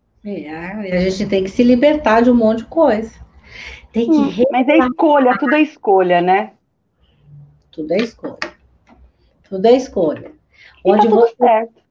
A gente tem que se libertar de um monte de coisa. Tem que mas é escolha, tudo é escolha, né? Tudo é escolha. Tudo é escolha. E onde tá tudo certo.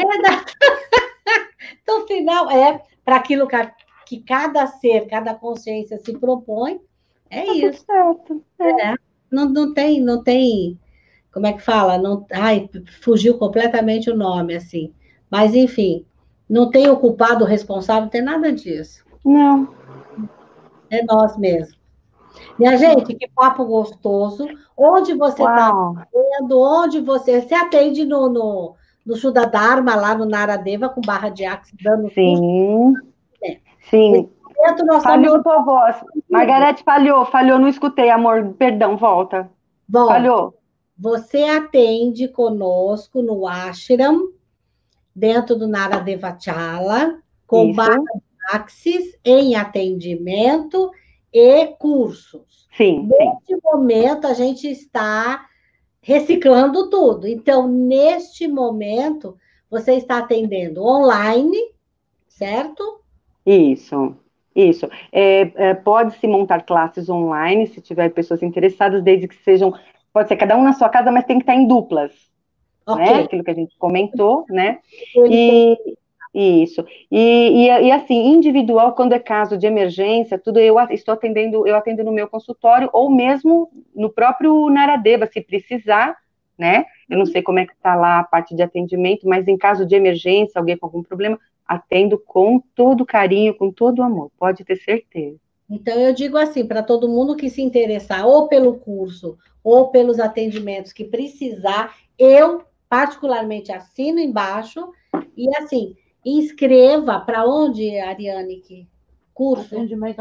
No final, para aquilo que cada ser, cada consciência se propõe, é tá isso. Tudo certo. Não tem, como é que fala? Fugiu completamente o nome, assim. Mas, enfim, não tem o culpado, o responsável, não tem nada disso. Não. É nós mesmos. Minha gente, que papo gostoso. Onde você está atendendo? Onde você atende no Shuddha Dharma, lá no Naradeva, com barra de Axis, dando Sim. Sim. Falhou tua voz. Margarete, falhou, não escutei, amor. Perdão, volta. Falhou. Você atende conosco no ashram, dentro do Naradeva Chala, com barra de Axis, em atendimento e cursos. Sim. Neste momento, a gente está reciclando tudo. Então, neste momento, você está atendendo online, certo? Isso. Pode-se montar classes online, se tiver pessoas interessadas, desde que sejam, pode ser cada um na sua casa, mas tem que estar em duplas, né? Aquilo que a gente comentou, né? Isso. E assim, individual, quando é caso de emergência, tudo eu atendo no meu consultório ou mesmo no próprio Naradeva, se precisar, né? Eu não sei como é que está lá a parte de atendimento, mas em caso de emergência, alguém com algum problema, atendo com todo carinho, com todo amor, pode ter certeza. Então, eu digo assim, para todo mundo que se interessar ou pelo curso ou pelos atendimentos que precisar, eu particularmente assino embaixo e assim, inscreva para onde, Ariane, que curso?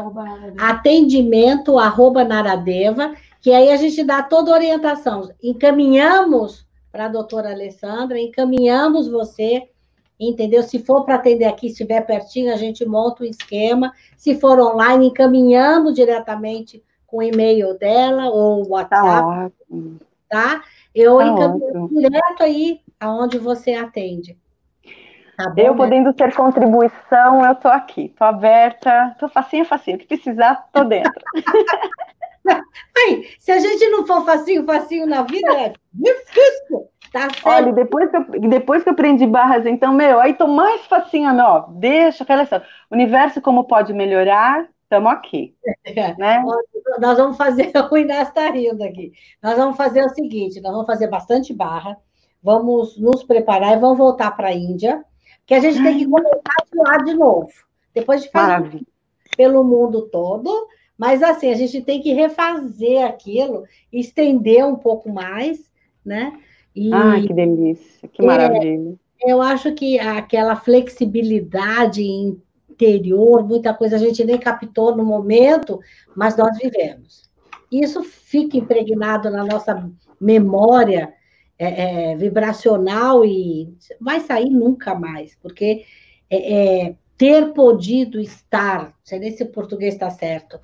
Atendimento@Naradeva, que aí a gente dá toda a orientação. Encaminhamos para a doutora Alessandra, encaminhamos você, entendeu? Se for para atender aqui, se estiver pertinho, a gente monta o esquema. Se for online, encaminhamos diretamente com o e-mail dela ou o Tá WhatsApp, ótimo, tá? Eu tá encaminho ótimo. direto aí aonde você atende. Tá Eu bom, né? podendo ter contribuição, eu tô aqui, tô aberta, tô facinho, facinho, o que precisar, tô dentro. Ai, se a gente não for facinho, facinho na vida, é difícil, tá Olha, certo? depois que eu aprendi barras, então, meu, aí tô mais facinho, meu, ó, deixa aquela história. Universo, como pode melhorar? Estamos aqui, né? Nós vamos fazer, o Inácio está rindo aqui. Nós vamos fazer o seguinte: nós vamos fazer bastante barra, vamos nos preparar e vamos voltar para a Índia, que a gente tem que começar de lá de novo. Depois a gente faz Maravilha. pelo mundo todo, mas assim, a gente tem que refazer aquilo, estender um pouco mais, né? Ai, E que delícia, que maravilha. eu acho que aquela flexibilidade interior, muita coisa a gente nem captou no momento, mas nós vivemos. Isso fica impregnado na nossa memória vibracional e vai sair nunca mais, porque ter podido estar, não sei nem se o português está certo,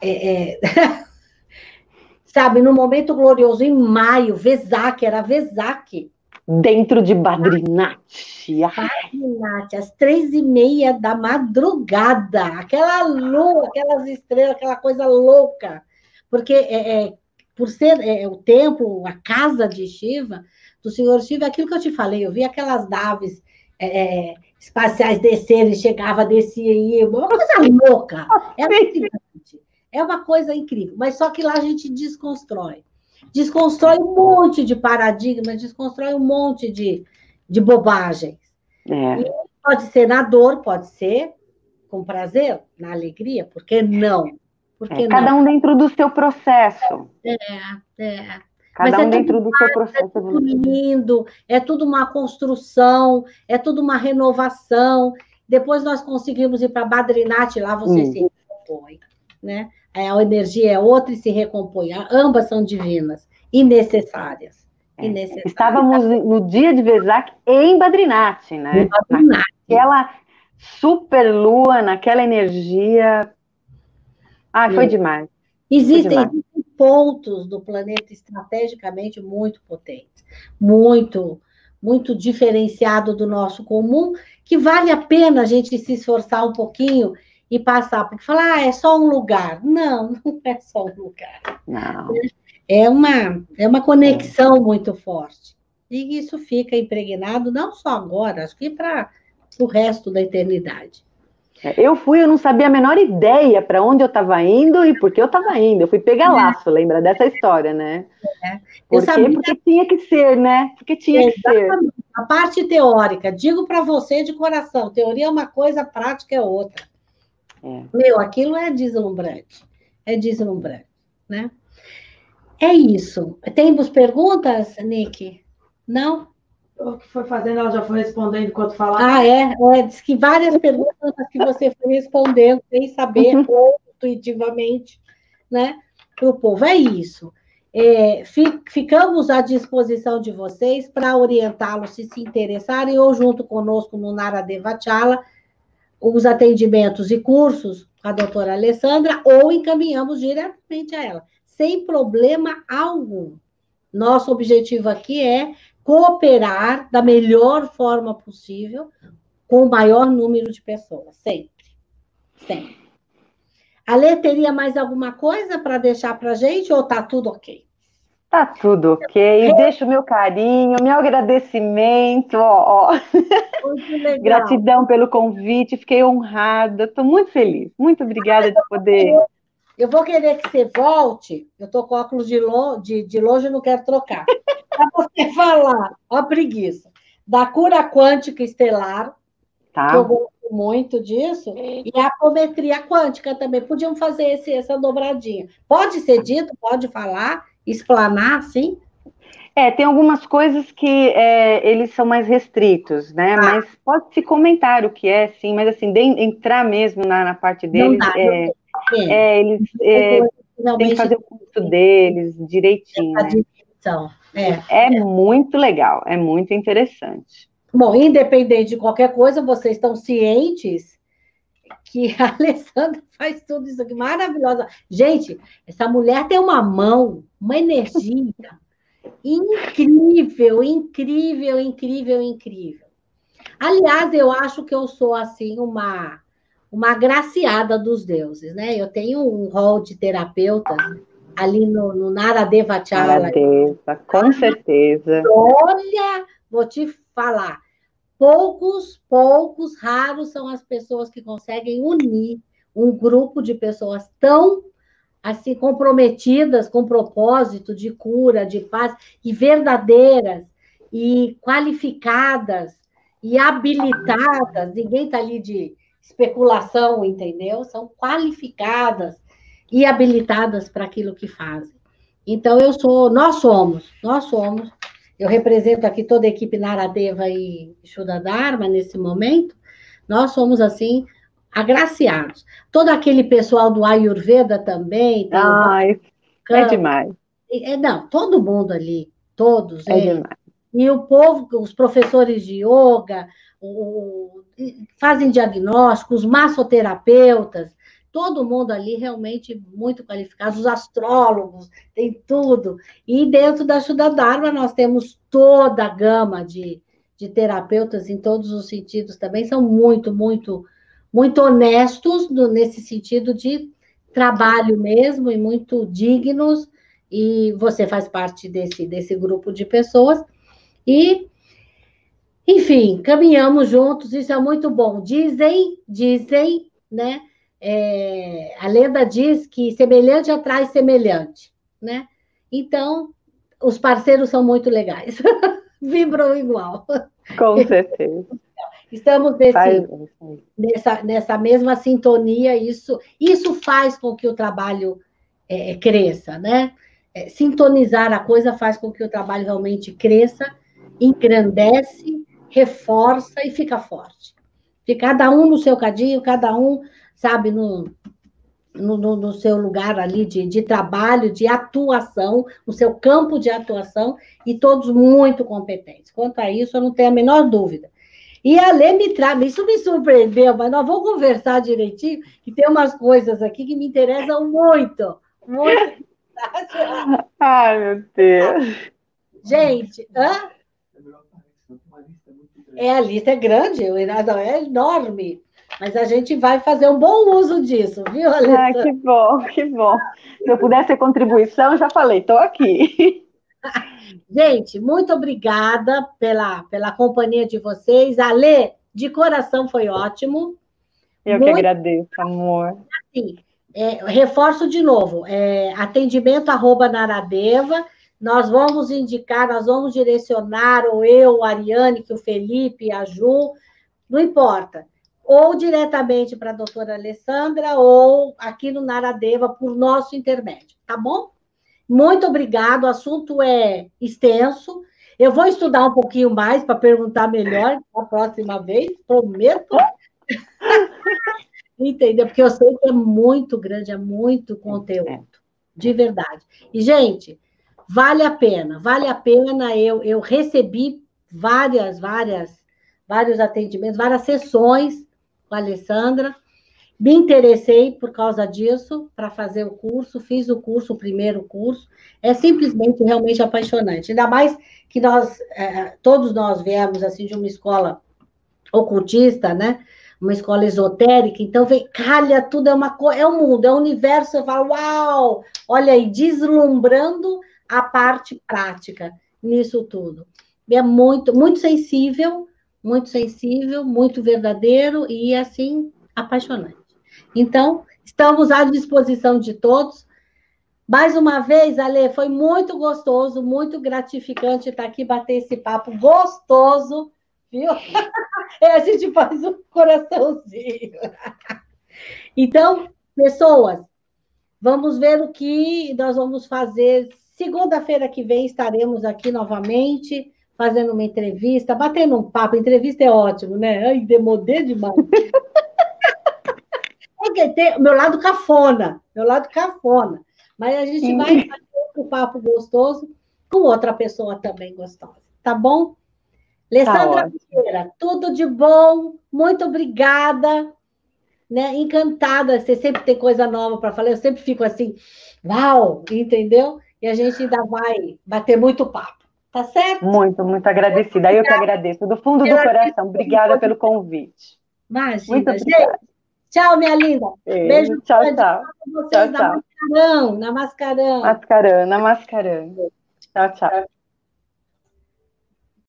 sabe, no momento glorioso, em maio, Vesak, era Vesak, Dentro de Badrinat. Nath, às 3:30 da madrugada, aquela lua, aquelas estrelas, aquela coisa louca, porque por ser o templo, a casa de Shiva, do Senhor Shiva, aquilo que eu te falei, eu vi aquelas naves espaciais descerem, chegava, descia e ia, uma coisa louca, é alucinante, é uma coisa incrível, mas só que lá a gente desconstrói um monte de paradigmas, desconstrói um monte de bobagem. E É, pode ser na dor, pode ser com prazer, na alegria, por que não? Por que não? cada um dentro do seu processo. É. Mas Cada é um tudo dentro do seu processo muito evolutivo. lindo, é tudo uma construção, é tudo uma renovação. Depois nós conseguimos ir para Badrinat, lá você se recompõe, né? A energia é outra e se recompõe. Ambas são divinas e necessárias. É. Estávamos no dia de Vesak em Badrinat, né? Badrinat. Naquela super lua, naquela energia. Ai, foi demais. Foi demais. Existem pontos do planeta estrategicamente muito potentes, muito, muito diferenciado do nosso comum, que vale a pena a gente se esforçar um pouquinho e passar, porque falar, é só um lugar. Não, não é só um lugar. Não. É uma conexão muito forte. E isso fica impregnado não só agora, acho que para o resto da eternidade. Eu não sabia a menor ideia para onde eu estava indo e por que eu estava indo. Eu fui pegar laço, lembra dessa história, né? Eu Por quê? sabia. Porque tinha que ser, né? Porque tinha que ser. A parte teórica, digo para você de coração, teoria é uma coisa, prática é outra. Meu, aquilo é deslumbrante, né? É isso. Temos perguntas, Nick? Não? O que foi fazendo, ela já foi respondendo enquanto falava. Diz que várias perguntas que você foi respondendo sem saber, ou intuitivamente, né, para o povo. É isso. Ficamos à disposição de vocês para orientá-los se interessarem, ou junto conosco no Naradeva Chala, os atendimentos e cursos com a doutora Alessandra, ou encaminhamos diretamente a ela, sem problema algum. Nosso objetivo aqui é cooperar da melhor forma possível com o maior número de pessoas, sempre. Sempre. A Lê, teria mais alguma coisa para deixar para a gente ou está tudo ok? Tá tudo ok. Deixo o meu carinho, meu agradecimento, ó. Muito legal. Gratidão pelo convite, fiquei honrada, estou muito feliz. Muito obrigada de poder. Eu vou querer que você volte. Eu estou com óculos de longe e não quero trocar. Para você falar, ó, a preguiça, da cura quântica estelar, que eu Tá? gosto muito disso, e a apometria quântica também. Podíamos fazer essa dobradinha. Pode ser dito, pode falar, explanar, sim? Tem algumas coisas que eles são mais restritos, né? Ah, Mas pode-se comentar o que é, sim, mas assim, entrar mesmo na parte não deles, dá, não tem. eles Tem coisa que têm que realmente fazer o curso deles direitinho, a né? dimensão. É. É muito legal, é muito interessante. Bom, independente de qualquer coisa, vocês estão cientes que a Alessandra faz tudo isso aqui, maravilhosa. Gente, essa mulher tem uma mão, uma energia incrível, incrível, incrível, incrível. Aliás, eu acho que eu sou, assim, uma agraciada dos deuses, né? Eu tenho um rol de terapeutas ali no Naradeva Chala. Aradeva, com certeza. Olha, vou te falar, poucos, raros são as pessoas que conseguem unir um grupo de pessoas tão assim comprometidas com propósito de cura, de paz, e verdadeiras, e qualificadas, e habilitadas. Ninguém está ali de especulação, entendeu? São qualificadas e habilitadas para aquilo que fazem. Então, nós somos. Eu represento aqui toda a equipe Naradeva e Shuddha Dharma nesse momento. Nós somos, assim, agraciados. Todo aquele pessoal do Ayurveda também, tem o Ai, é Bhaskam, demais, não, todo mundo ali, todos é eles. demais. E o povo, os professores de yoga, fazem diagnósticos, os massoterapeutas, todo mundo ali realmente muito qualificado, os astrólogos, tem tudo. E dentro da Shuddha Dharma nós temos toda a gama de terapeutas em todos os sentidos também, são muito honestos nesse sentido de trabalho mesmo e muito dignos, e você faz parte desse grupo de pessoas. E, enfim, caminhamos juntos, isso é muito bom. Dizem, né? A lenda diz que semelhante atrai semelhante, né? Então, os parceiros são muito legais, vibram igual. Com certeza. Estamos Faz, nessa mesma sintonia, isso faz com que o trabalho cresça, né? Sintonizar a coisa faz com que o trabalho realmente cresça, engrandece, reforça e fica forte. Fica cada um no seu cadinho, cada um, sabe, no seu lugar ali de trabalho, de atuação, no seu campo de atuação, e todos muito competentes. Quanto a isso, eu não tenho a menor dúvida. E a Lê isso me surpreendeu, mas nós vamos conversar direitinho, que tem umas coisas aqui que me interessam muito, muito. Ai, meu Deus. Gente, a lista é grande, é enorme, mas a gente vai fazer um bom uso disso, viu, Alessandra? Que bom, que bom. Se eu pudesse ter contribuição, já falei, estou aqui. Gente, muito obrigada pela companhia de vocês. Alê, de coração foi ótimo. Eu que agradeço, amor. Sim, reforço de novo, atendimento @Naradeva, nós vamos indicar, nós vamos direcionar, ou eu, a Ariane, que o Felipe, a Ju, não importa, ou diretamente para a doutora Alessandra, ou aqui no Naradeva, por nosso intermédio, tá bom? Muito obrigado, o assunto é extenso, eu vou estudar um pouquinho mais para perguntar melhor a próxima vez, prometo. Entendeu? Porque eu sei que é muito grande, é muito conteúdo, de verdade. E, gente, vale a pena. Eu recebi vários atendimentos, várias sessões com a Alessandra. Me interessei por causa disso, para fazer o curso, fiz o curso, o primeiro curso. É simplesmente, realmente apaixonante. Ainda mais que todos nós viemos assim, de uma escola ocultista, né? Uma escola esotérica, então calha tudo, é um mundo, é um universo, você fala, uau, olha aí, deslumbrando a parte prática nisso tudo. É muito, muito sensível, muito verdadeiro e, assim, apaixonante. Então, estamos à disposição de todos. Mais uma vez, Ale, foi muito gostoso, muito gratificante estar aqui, bater esse papo gostoso, viu? A gente faz um coraçãozinho. Então, pessoas, vamos ver o que nós vamos fazer. Segunda-feira que vem estaremos aqui novamente, fazendo uma entrevista, batendo um papo. Entrevista é ótimo, né? Ai, demodê demais. Porque tem meu lado cafona, meu lado cafona. Mas a gente vai fazer um papo gostoso com outra pessoa também gostosa. Tá bom? Alessandra Vieira, tudo de bom, muito obrigada, né? Encantada, você sempre tem coisa nova para falar, eu sempre fico assim, uau, entendeu? E a gente ainda vai bater muito papo, tá certo? Muito, muito agradecida. Eu que agradeço, do fundo do coração. Obrigada pelo convite. Imagina, muito obrigada. Gente. Tchau, minha linda. Beijo, tchau, tchau. Vocês Tchau, tchau. Na Mascarão. Na Mascarão. Tchau, tchau.